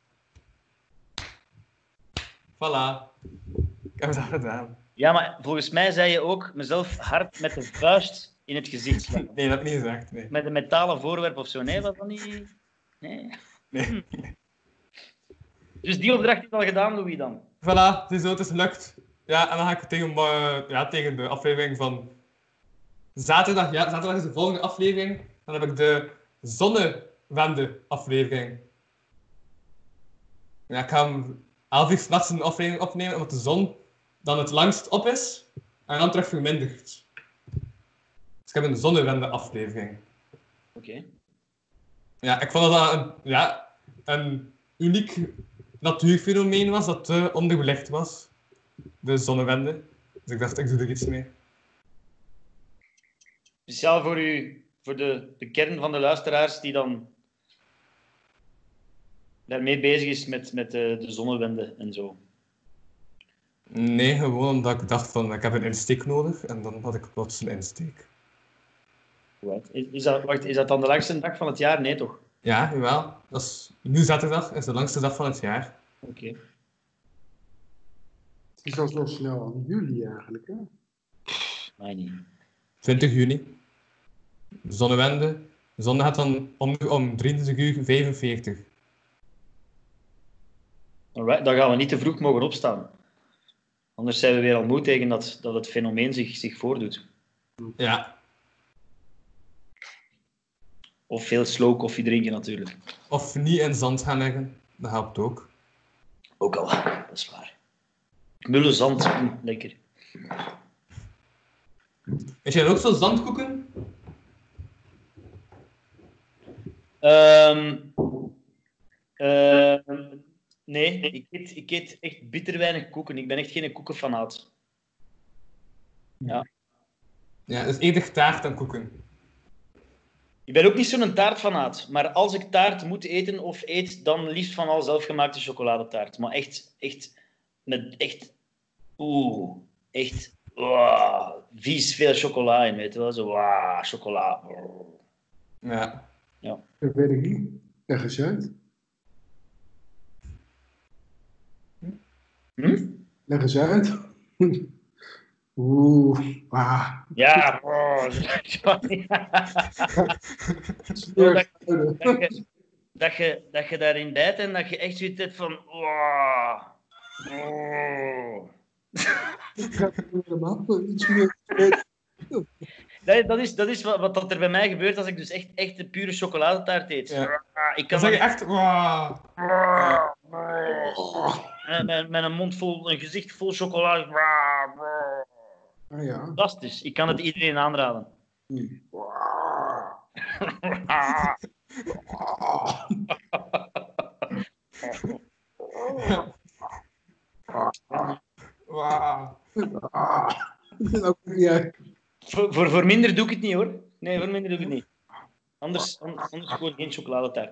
B: Voilà. Ik heb dat gedaan.
A: Ja, maar volgens mij zei je ook mezelf hard met de vuist in het gezicht slaan.
B: Nee, dat heb ik niet gezegd. Nee.
A: Met een metalen voorwerp of zo. Nee, was dat niet... Nee.
B: Nee.
A: Dus die opdracht is al gedaan, Louis, dan?
B: Voilà, het is zo, het is gelukt. Ja, en dan ga ik tegen, uh, ja, tegen de aflevering van zaterdag. Ja, zaterdag is de volgende aflevering. Dan heb ik de zonnewende-aflevering. Ja, ik ga om elf uur 's nachts een aflevering opnemen, omdat de zon dan het langst op is en dan terug vermindert. Dus ik heb een zonnewende-aflevering.
A: Oké. Okay.
B: Ja, ik vond dat dat een, ja, een uniek natuurfenomeen was dat uh, onderbelicht was. De zonnewende. Dus ik dacht, ik doe er iets mee.
A: Speciaal voor u, voor de, de kern van de luisteraars die dan daarmee bezig is met, met de, de zonnewende en zo.
B: Nee, gewoon omdat ik dacht van, ik heb een insteek nodig en dan had ik plots een insteek.
A: Right. Is, is, dat, wacht, is dat dan de langste dag van het jaar? Nee, toch?
B: Ja, jawel. Dat is, nu zaterdag is de langste dag van het jaar.
A: Oké. Okay.
C: Het is al zo snel in juli eigenlijk, hè?
A: Nee, niet.
B: twintig juni. Zonnewende. De zon gaat dan om, om drieëntwintig uur vijfenveertig.
A: Alright, dan gaan we niet te vroeg mogen opstaan. Anders zijn we weer al moe tegen dat, dat het fenomeen zich, zich voordoet.
B: Ja.
A: Of veel slow koffie drinken natuurlijk.
B: Of niet in zand gaan liggen. Dat helpt ook.
A: Ook al, dat is waar. Mulle zand, mm, lekker.
B: Is jij ook zo zandkoeken?
A: Um, uh, nee, ik eet, ik eet echt bitter weinig koeken. Ik ben echt geen koekenfanaat. Ja.
B: Ja, dus eerder taart dan koeken.
A: Ik ben ook niet zo'n taartfanaat, maar als ik taart moet eten of eet, dan liefst van al zelfgemaakte chocoladetaart. Maar echt, echt, met echt Oeh, echt wow, vies veel chocola in, weet je wel. Zo, wow, chocola.
B: Ja.
A: Ja.
C: Dat weet ik niet. Leg eens uit.
A: Hm?
C: Leg eens uit. Oeh, ah.
A: Ja, wow. Zo,
C: Smerig
A: dat,
C: huilen.
A: dat, je, dat, je, dat je daarin bijt en dat je echt zoiets hebt van... Wow. Oh.
C: Ik ga het helemaal iets meer weten.
A: Dat, dat, is, dat is wat, wat dat er bij mij gebeurt als ik dus echt, echt een pure chocoladetaart eet.
B: Ja.
A: Ik
B: Dan
A: kan
B: zeg je
A: dan-
B: echt... Wow.
A: met, met, met een mond vol, een gezicht vol chocola.
C: Ah ja.
A: Fantastisch. Ik kan het iedereen aanraden.
C: Hm.
B: Wow.
C: Ah. Ook jij.
A: Voor, voor, voor minder doe ik het niet hoor. Nee, voor minder doe ik het niet. Anders, anders, anders gewoon geen chocoladetaart.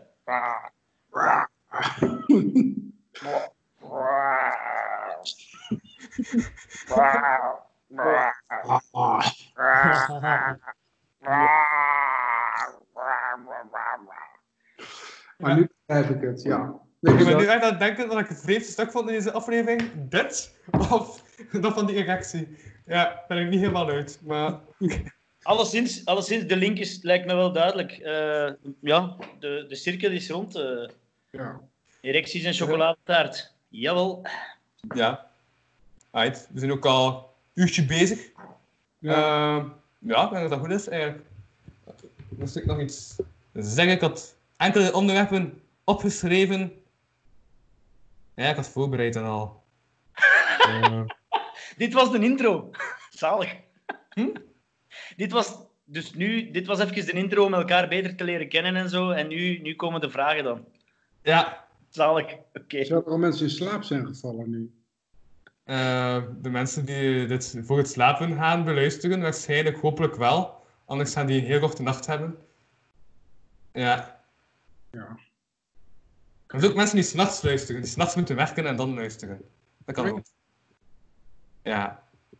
C: Maar nu begrijp ik het, ja.
B: Ik
C: Nee,
B: ben nu
C: dat,
B: echt aan het denken dat ik het vreemdste stuk vond in deze aflevering. Dit? Of dat van die erectie? Ja, ben ik niet helemaal uit. Maar...
A: Alleszins, alleszins, de link is, lijkt me wel duidelijk. Uh, ja, de, de cirkel is rond. Uh,
C: ja.
A: Erecties en chocoladetaart. Jawel.
B: Ja. Right. We zijn ook al een uurtje bezig.
C: Ja.
B: Uh, ja, ik denk dat dat goed is eigenlijk. Moest ik nog iets zeggen? Ik had enkele onderwerpen opgeschreven. Ja, ik had voorbereid en al. uh.
A: Dit was de intro. Zalig.
B: Hm?
A: Dit was dus nu, dit was even de intro om elkaar beter te leren kennen en zo. En nu, nu komen de vragen dan.
B: Ja.
A: Zalig. Oké. Okay.
C: Zouden er al mensen in slaap zijn gevallen nu?
B: Uh, de mensen die dit voor het slapen gaan beluisteren, waarschijnlijk hopelijk wel. Anders gaan die een heel korte nacht hebben. Ja.
C: Ja.
B: Er zijn ook mensen die 's nachts luisteren, die 's nachts moeten werken en dan luisteren. Dat kan ook. Ja.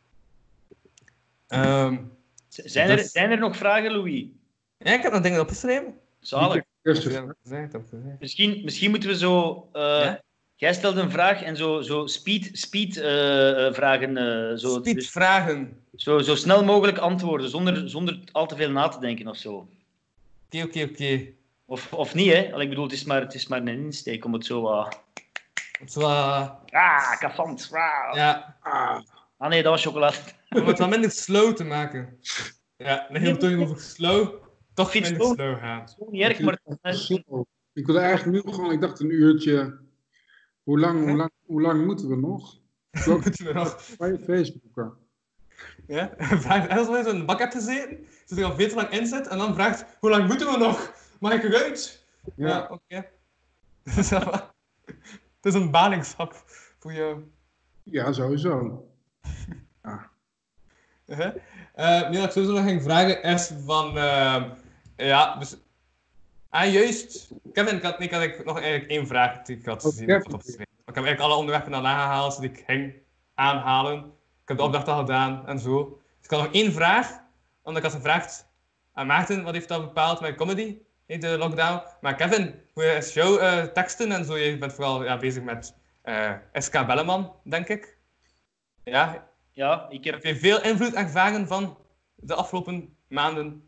B: Um,
A: zijn, er, dus... zijn er nog vragen, Louis?
B: Ja, ik heb nog dingen opgeschreven.
A: Zalig.
B: Misschien,
A: misschien moeten we zo... Uh, ja? Jij stelt een vraag en zo, zo speed, speed uh, vragen. Uh, zo,
B: speed dus, vragen.
A: Zo, zo snel mogelijk antwoorden, zonder, zonder al te veel na te denken of zo.
B: Oké, oké, oké.
A: Of, of niet, hè? Ik bedoel, het is maar, het is maar een insteek om het zo... Uh...
B: Het zo... Uh...
A: Ah, kaffant. Ah.
B: Ja.
A: Ah. ah nee, dat was chocolade.
B: Om het wat minder slow te maken. Ja, een hele toon over slow. Toch minder slow, slow gaan.
A: Het is niet erg, maar...
C: Ik wilde eigenlijk nu gewoon, ik dacht een uurtje... Hoe lang, hoe lang, hoe lang moeten we nog?
B: Hoe moeten we nog?
C: Bij Facebooken.
B: Ja, vraagt als je zo'n bak hebt gezeten, zodat je al veel te lang in zit, en dan vraagt, hoe lang moeten we nog? Mag ik eruit? Ja, ja oké. Okay. Het is een ballingschap voor jou.
C: Ja, sowieso. Ja.
B: Uh-huh. Uh, nu, wat ik sowieso nog ging vragen is van, uh, ja, dus... Ah, juist. Kevin, ik had, ik had ik nog eigenlijk één vraag die ik had gezien. Oh, ik heb eigenlijk alle onderwerpen al aangehaald die ik ging aanhalen. Ik heb de opdracht al gedaan en zo. Dus ik had nog één vraag. Want ik had gevraagd aan Maarten, wat heeft dat bepaald met comedy in de lockdown. Maar Kevin, hoe is jouw uh, teksten en zo? Je bent vooral ja, bezig met uh, S K Belleman, denk ik. Ja.
A: Ja, ik heb...
B: Heb je veel invloed ervaren van de afgelopen maanden?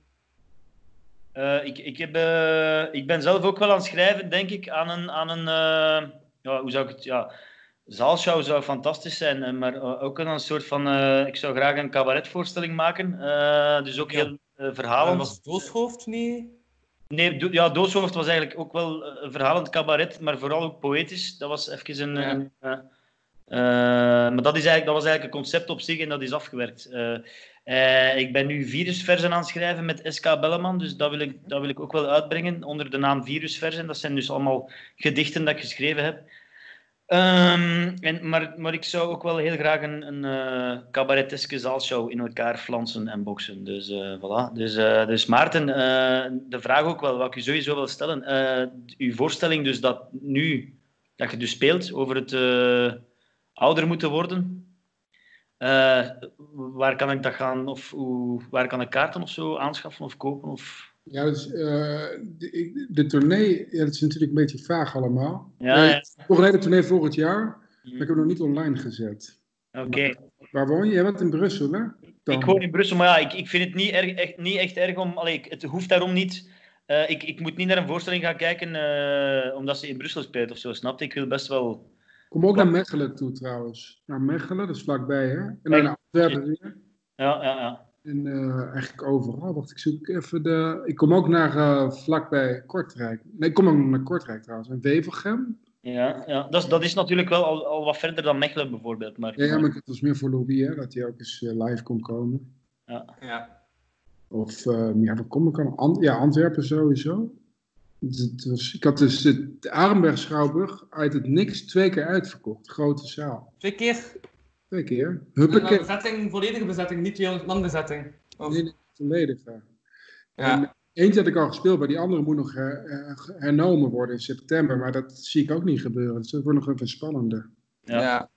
A: Uh, ik, ik, heb, uh, ik ben zelf ook wel aan het schrijven, denk ik, aan een... Aan een uh, ja, hoe zou ik het... Ja, zaalshow zou fantastisch zijn, maar uh, ook een soort van... Uh, ik zou graag een cabaretvoorstelling maken. Uh, dus ook ja. heel uh, verhalend.
B: En was Dooshoofd niet?
A: Nee, do, ja, Dooshoofd was eigenlijk ook wel een verhalend cabaret, maar vooral ook poëtisch. Dat was even een... Ja. een uh, uh, maar dat, is eigenlijk, dat was eigenlijk een concept op zich en dat is afgewerkt. Uh, Uh, ik ben nu virusversen aan het schrijven met S K Belleman, dus dat wil, ik, dat wil ik ook wel uitbrengen onder de naam virusversen. Dat zijn dus allemaal gedichten dat ik geschreven heb. Um, en, maar, maar ik zou ook wel heel graag een, een uh, cabareteske zaalshow in elkaar flansen en boksen. Dus, uh, voilà. dus, uh, dus Maarten, uh, de vraag ook wel, wat ik u sowieso wil stellen. Uh, uw voorstelling dus dat nu, dat je dus speelt over het uh, ouder moeten worden... Uh, waar kan ik dat gaan, of hoe, waar kan ik kaarten of zo aanschaffen of kopen? Of...
C: Ja, dus, uh, de, de tournee, ja, dat is natuurlijk een beetje vaag allemaal.
A: Ja, ja.
C: Nog een hele tournee volgend jaar, maar ik heb hem nog niet online gezet.
A: Oké. Okay.
C: Waar woon je? Jij woont in Brussel, hè?
A: Dan. Ik woon in Brussel, maar ja, ik, ik vind het niet, erg, echt, niet echt erg om... Allee, het hoeft daarom niet... Uh, ik, ik moet niet naar een voorstelling gaan kijken uh, omdat ze in Brussel speelt of zo, snap je? Ik wil best wel...
C: Kom ook naar Mechelen toe trouwens. Naar Mechelen, dat is vlakbij, hè? En dan naar Antwerpen weer.
A: Ja, ja, ja.
C: En uh, eigenlijk overal. Wacht, ik zoek even de... Ik kom ook naar uh, vlakbij Kortrijk. Nee, ik kom ook naar Kortrijk trouwens. En Wevelgem.
A: Ja, ja. Dat, is, dat is natuurlijk wel al, al wat verder dan Mechelen bijvoorbeeld. Maar,
C: ja, ja, maar het was meer voor Louis, hè, dat hij ook eens uh, live kon komen.
A: Ja. ja.
C: Of, uh, ja, waar kom ik aan? Ant- ja, Antwerpen sowieso. Het was, ik had dus de Arenberg Schouwburg uit het niks twee keer uitverkocht. Grote zaal.
B: Twee keer?
C: Twee keer.
B: Huppakee. Bezetting, volledige bezetting, niet tweehonderd man bezetting.
C: Of... Nee, volledig. Ja.
B: Ja.
C: En, eentje had ik al gespeeld, maar die andere moet nog her, hernomen worden in september. Maar dat zie ik ook niet gebeuren. Dus dat wordt nog even spannender.
B: Ja. Ja,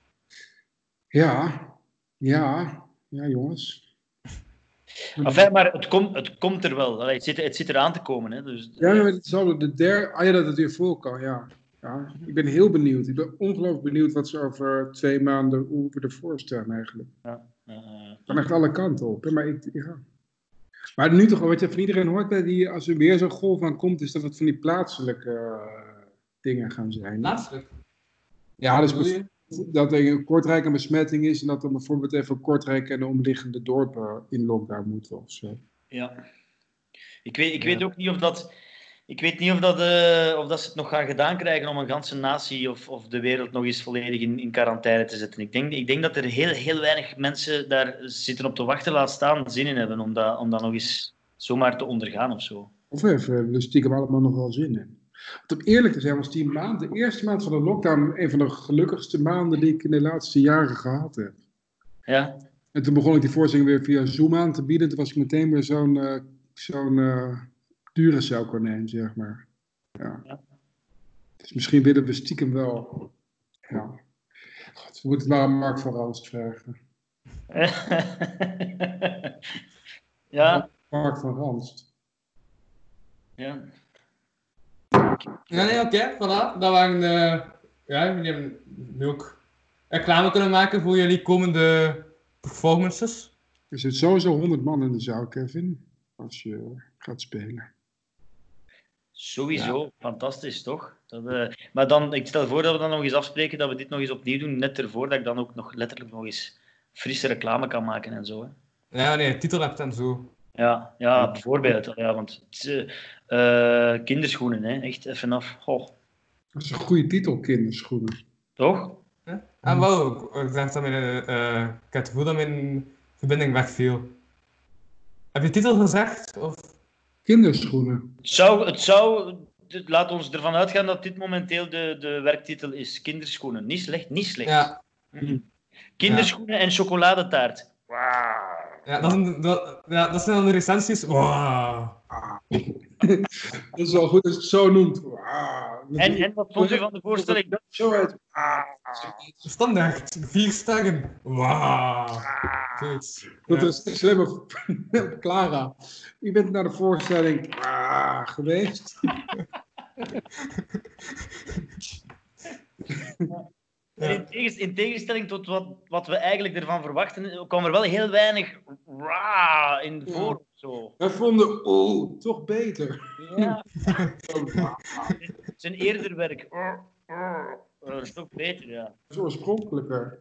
C: ja, ja, ja jongens.
A: Enfin, maar het, kom, het komt er wel. Allee, het, zit, het zit eraan te komen. Hè? Dus,
C: ja, maar het zal de derde... Ah ja, dat het weer vol kan, ja. ja. Ik ben heel benieuwd. Ik ben ongelooflijk benieuwd wat ze over twee maanden over de voorstellen eigenlijk.
A: Ja. Uh,
C: kan echt alle kanten op. Hè? Maar, ik, ja. maar nu toch, wat je van iedereen hoort, hè, die, als er weer zo'n golf aan komt, is dat het van die plaatselijke uh, dingen gaan zijn.
B: Plaatselijk?
C: Ja, dus dat er een Kortrijk een besmetting is en dat dan bijvoorbeeld even Kortrijk en de omliggende dorpen in lockdown moeten of zo.
A: Ja. Ik weet, ik ja. weet ook niet of dat... Ik weet niet of dat, uh, of dat ze het nog gaan gedaan krijgen om een ganse natie of, of de wereld nog eens volledig in, in quarantaine te zetten. Ik denk, ik denk dat er heel, heel weinig mensen daar zitten op te wachten, laat staan, zin in hebben om dat, om dat nog eens zomaar te ondergaan of zo.
C: Of even, we stiekem allemaal nog wel zin in. Want om eerlijk te zijn was die maand, de eerste maand van de lockdown, een van de gelukkigste maanden die ik in de laatste jaren gehad heb.
A: Ja.
C: En toen begon ik die voorstelling weer via Zoom aan te bieden. Toen was ik meteen weer zo'n uh, zo'n uh, Duracell-konijn, zeg maar. Ja. Ja. Dus misschien willen we stiekem wel. Ja. God, we moeten het maar aan Mark van Ranst vragen.
A: Ja.
C: Mark van Ranst.
A: Ja.
B: Ja, nee, oké, okay, voilà. Dat waren uh, ja, we hebben nu ook reclame kunnen maken voor jullie komende performances.
C: Er zit sowieso honderd man in de zaal, Kevin, als je gaat spelen.
A: Sowieso, ja. Fantastisch toch? Dat, uh, maar dan, ik stel voor dat we dan nog eens afspreken dat we dit nog eens opnieuw doen, net ervoor dat ik dan ook nog letterlijk nog eens frisse reclame kan maken en zo. Hè.
B: Ja, nee, titel hebt en zo.
A: Ja, ja, bijvoorbeeld. Ja, want het, uh, kinderschoenen, hè, echt even af. Oh.
C: Dat is een goede titel, kinderschoenen.
A: Toch?
B: Ja? En wauw, ik dacht dat mijn, uh, ik heb het gevoel dat mijn verbinding wegviel. Heb je titel gezegd? Of?
C: Kinderschoenen.
A: Het zou, het zou, laat ons ervan uitgaan dat dit momenteel de, de werktitel is. Kinderschoenen. Niet slecht, niet slecht.
B: Ja.
A: Mm. Kinderschoenen ja. En chocoladetaart. Wauw.
B: Ja, dat, is een, dat, ja, dat zijn dan de recensies. Wow.
C: Dat is wel goed als je het zo noemt. Wow.
A: En, en wat vond u van de voorstelling?
C: Zo uit.
B: Standaard. Vier sterren. Wauw. Goed.
C: Dat ja. is slimme Clara. U bent naar de voorstelling ah, geweest.
A: Ja. In, tegens, in tegenstelling tot wat, wat we eigenlijk ervan verwachten, kwam er wel heel weinig raar in voor. Ja. Zo.
C: We vonden, oeh, toch beter.
A: Ja. Zijn eerder werk. Dat is toch beter, ja.
C: Dat is oorspronkelijker.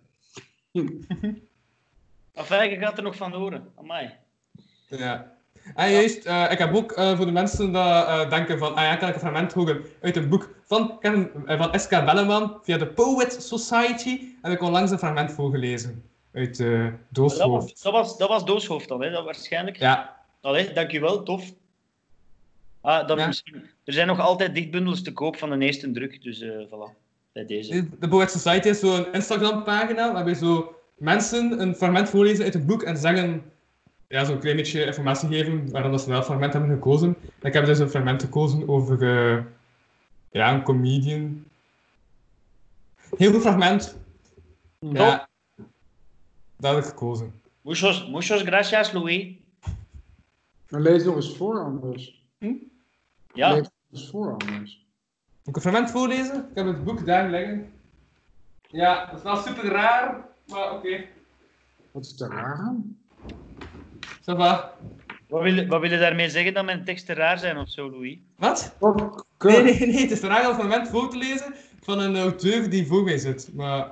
A: Enfin, je gaat er nog van horen. Amai.
B: Ja. En juist, uh, ik heb ook uh, voor de mensen die uh, denken van, ah ja, kan ik een fragment horen uit een boek van, Kevin, uh, van S K Belleman via de Poet Society, heb ik onlangs een fragment voorgelezen uit uh, Dooshoofd.
A: Dat was, dat, was, dat was Dooshoofd dan, hè, dat waarschijnlijk?
B: Ja.
A: Allee, dankjewel, tof. Ah, dan ja. Misschien, er zijn nog altijd dichtbundels te koop van de eerste druk, dus uh, voilà, bij deze.
B: De, de Poet Society is zo'n Instagram-pagina waarbij zo mensen een fragment voorlezen uit een boek en zeggen... Ja, zo'n klein beetje informatie geven waarom ze wel een fragment hebben gekozen. Ik heb dus een fragment gekozen over uh, ja, een comedian. Heel goed fragment. Ja. Dat heb ik gekozen.
A: Muchos, muchos gracias, Louis.
C: Maar lees nog eens voor anders.
B: Hm?
A: Ja.
C: Lees nog eens voor anders.
B: Moet ik een fragment voorlezen? Ik heb het boek daar liggen. Ja, dat is wel super raar, maar oké. Okay.
C: Wat is daar raar aan?
B: Ça va.
A: Wat wil, wat wil je daarmee zeggen, dat mijn teksten raar zijn of zo, Louis?
B: Wat?
C: Oh,
B: Nee, nee, nee. Het is raar om een fragment voor te lezen van een auteur die voor mij zit. Maar...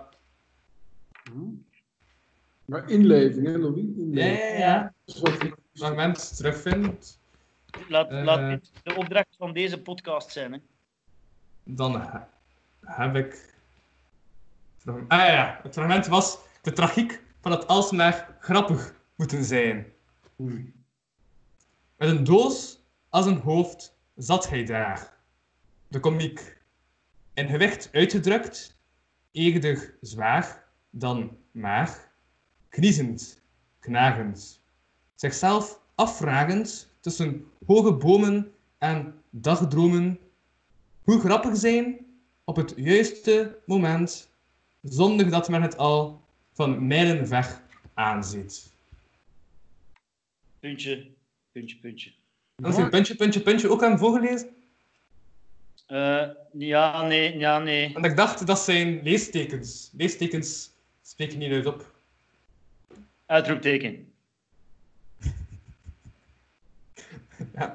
C: Maar inleving, hè, Louis? Inleving.
B: Ja, ja, ja.
C: Dat is wat-
B: Als je het fragment terugvindt,
A: Laat,
B: Uh,
A: laat dit de opdracht van deze podcast zijn. Hè.
B: dan he- heb ik... Ah ja, ja, het fragment was de tragiek van het alsmaar grappig moeten zijn.
C: Hmm.
B: Met een doos als een hoofd zat hij daar. De komiek. In gewicht uitgedrukt, eerder zwaar dan maar, kniezend, knagend. Zichzelf afvragend tussen hoge bomen en dagdromen, hoe grappig zijn op het juiste moment, zonder dat men het al van mijlen ver aanziet.
A: Puntje, puntje, puntje.
B: Als je puntje, puntje, puntje ook aan voorgelezen?
A: Uh, ja, nee, ja, nee.
B: Want ik dacht, dat zijn leestekens. Leestekens spreken niet uit op.
A: Uitroepteken.
B: Ja.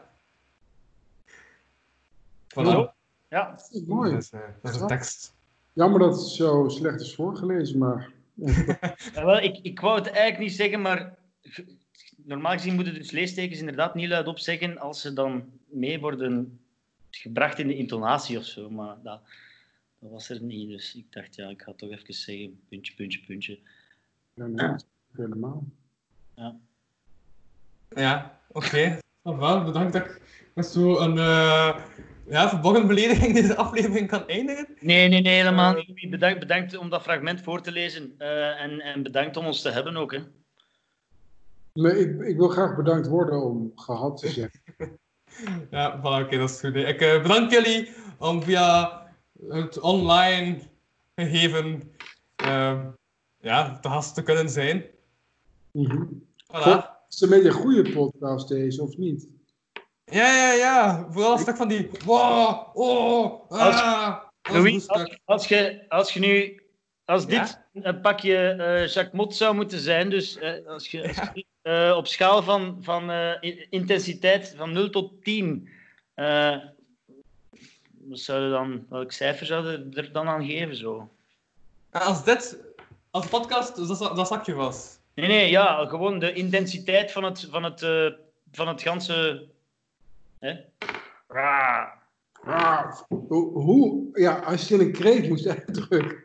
A: Hallo?
B: Voilà.
A: Ja.
C: Dat is mooi.
B: Dat is, uh, dat is een tekst.
C: Jammer dat het zo slecht is voorgelezen, maar...
A: Ja, wel, ik, ik wou het eigenlijk niet zeggen, maar normaal gezien moeten dus leestekens inderdaad niet luidop zeggen als ze dan mee worden gebracht in de intonatie of zo, maar dat, dat was er niet. Dus ik dacht, ja, ik ga toch even zeggen, puntje, puntje, puntje.
C: Ja, nee, dat is helemaal.
A: Ja,
B: Ja, oké. Okay. Bedankt dat ik met zo'n uh, ja, verborgen belediging deze aflevering kan eindigen.
A: Nee, nee, nee, helemaal niet. Bedankt, bedankt om dat fragment voor te lezen uh, en, en bedankt om ons te hebben ook. Hè.
C: Nee, ik, ik wil graag bedankt worden om gehad te zeggen.
B: Ja, voilà, oké, okay, dat is goed. Ik uh, bedank jullie om via het online gegeven uh, ja, te gast te kunnen zijn.
C: Mm-hmm.
B: Voilà.
C: Het is een beetje een goede podcast deze, of niet?
B: Ja, ja, ja. Vooral als ik van die... Wow, oh, ah,
A: Louis, als, als, je, als je nu... Als
B: ja?
A: dit een pakje uh, Jacques Mot zou moeten zijn, dus uh, als je... Als je Uh, op schaal van, van uh, intensiteit van nul tot tien, uh, wat zouden dan, welk cijfer zouden er dan aan geven? Zo?
B: Als dit, als podcast, dat, dat zakje was.
A: Nee, nee, ja, gewoon de intensiteit van het, van het, uh, van het ganse... Hè?
C: Ah. Ah. Hoe, hoe, ja, als je in een kreet moest uitdrukken.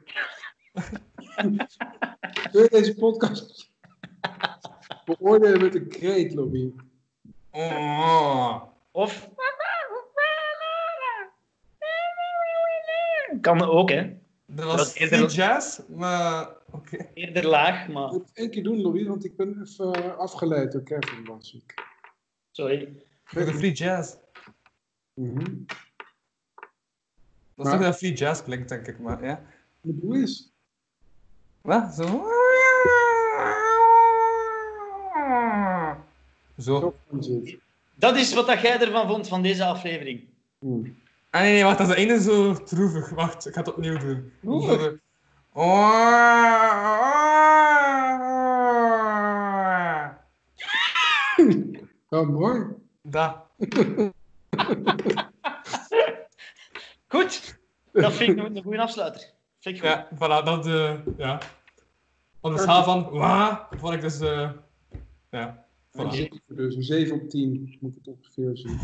C: Wil je deze podcast beoordelen met een kreet, Louis?
B: Oh.
A: Of... Kan ook, hè.
B: Dat was, was eerder jazz, maar... Oké. Okay.
A: Eerder laag, maar...
C: Ik moet het één keer doen, Louis, want ik ben even afgeleid door Kevin, was ik.
A: Sorry.
B: Voor de free jazz.
C: Mm-hmm.
B: Dat is toch dat free jazz klinkt, denk ik, maar ja.
C: Doe eens.
B: Wat? Zo? Zo.
A: Dat is wat jij ervan vond van deze aflevering.
C: Hmm.
B: Ah nee, nee, wacht, dat is het einde zo troevig. Wacht, ik ga het opnieuw doen.
C: Oh.
B: Zo de...
C: Oh, mooi.
B: Dat.
A: Goed. Dat vind ik een goede afsluiter. Vind ik goed.
B: Ja, voilà, dat uh, ja. Op de schaal van wa, vond ik dus uh, ja. Voilà.
C: Een zeven, dus een zeven op tien moet ik het ongeveer zien.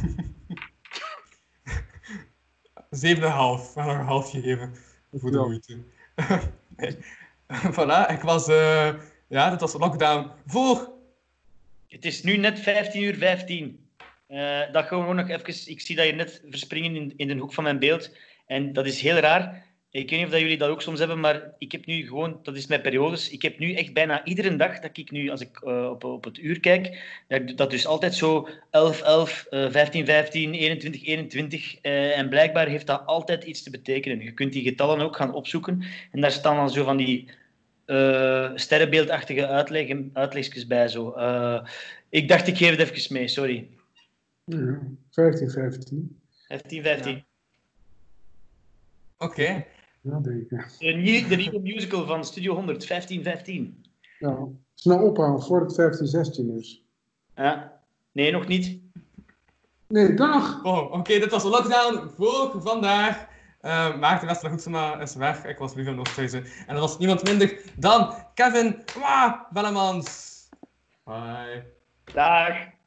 B: zeven komma vijf. We gaan nog een halfje geven voor de moeite. Nee. Voilà, ik was, uh, ja, dit was lockdown voor.
A: Het is nu net vijftien uur vijftien. Uh, dat gewoon nog even, ik zie dat je net verspringen in, in de hoek van mijn beeld. En dat is heel raar. Ik weet niet of dat jullie dat ook soms hebben, maar ik heb nu gewoon, dat is mijn periodes, ik heb nu echt bijna iedere dag dat ik nu, als ik uh, op, op het uur kijk, dat, dat dus altijd zo elf elf, uh, vijftien vijftien, eenentwintig eenentwintig, uh, en blijkbaar heeft dat altijd iets te betekenen. Je kunt die getallen ook gaan opzoeken en daar staan dan zo van die uh, sterrenbeeldachtige uitleg, uitlegjes bij. Zo. Uh, ik dacht, ik geef het even mee, sorry.
C: Ja, vijftien vijftien.
A: vijftien vijftien. Ja.
B: Oké. Okay.
C: Ja, denk ik.
A: De, nieuwe, de nieuwe musical van Studio honderd, vijftien vijftien.
C: Ja, snel ophouden voordat het vijftien zestien is.
A: Ja, nee, nog niet.
C: Nee, dag!
B: Oh, Oké, okay, dit was Lockdown voor vandaag. Uh, Maarten Westerhoeksema is weg. Ik was Lieve Oosthuizen. En dat was niemand minder dan Kevin Bellemans. Bye.
A: Dag!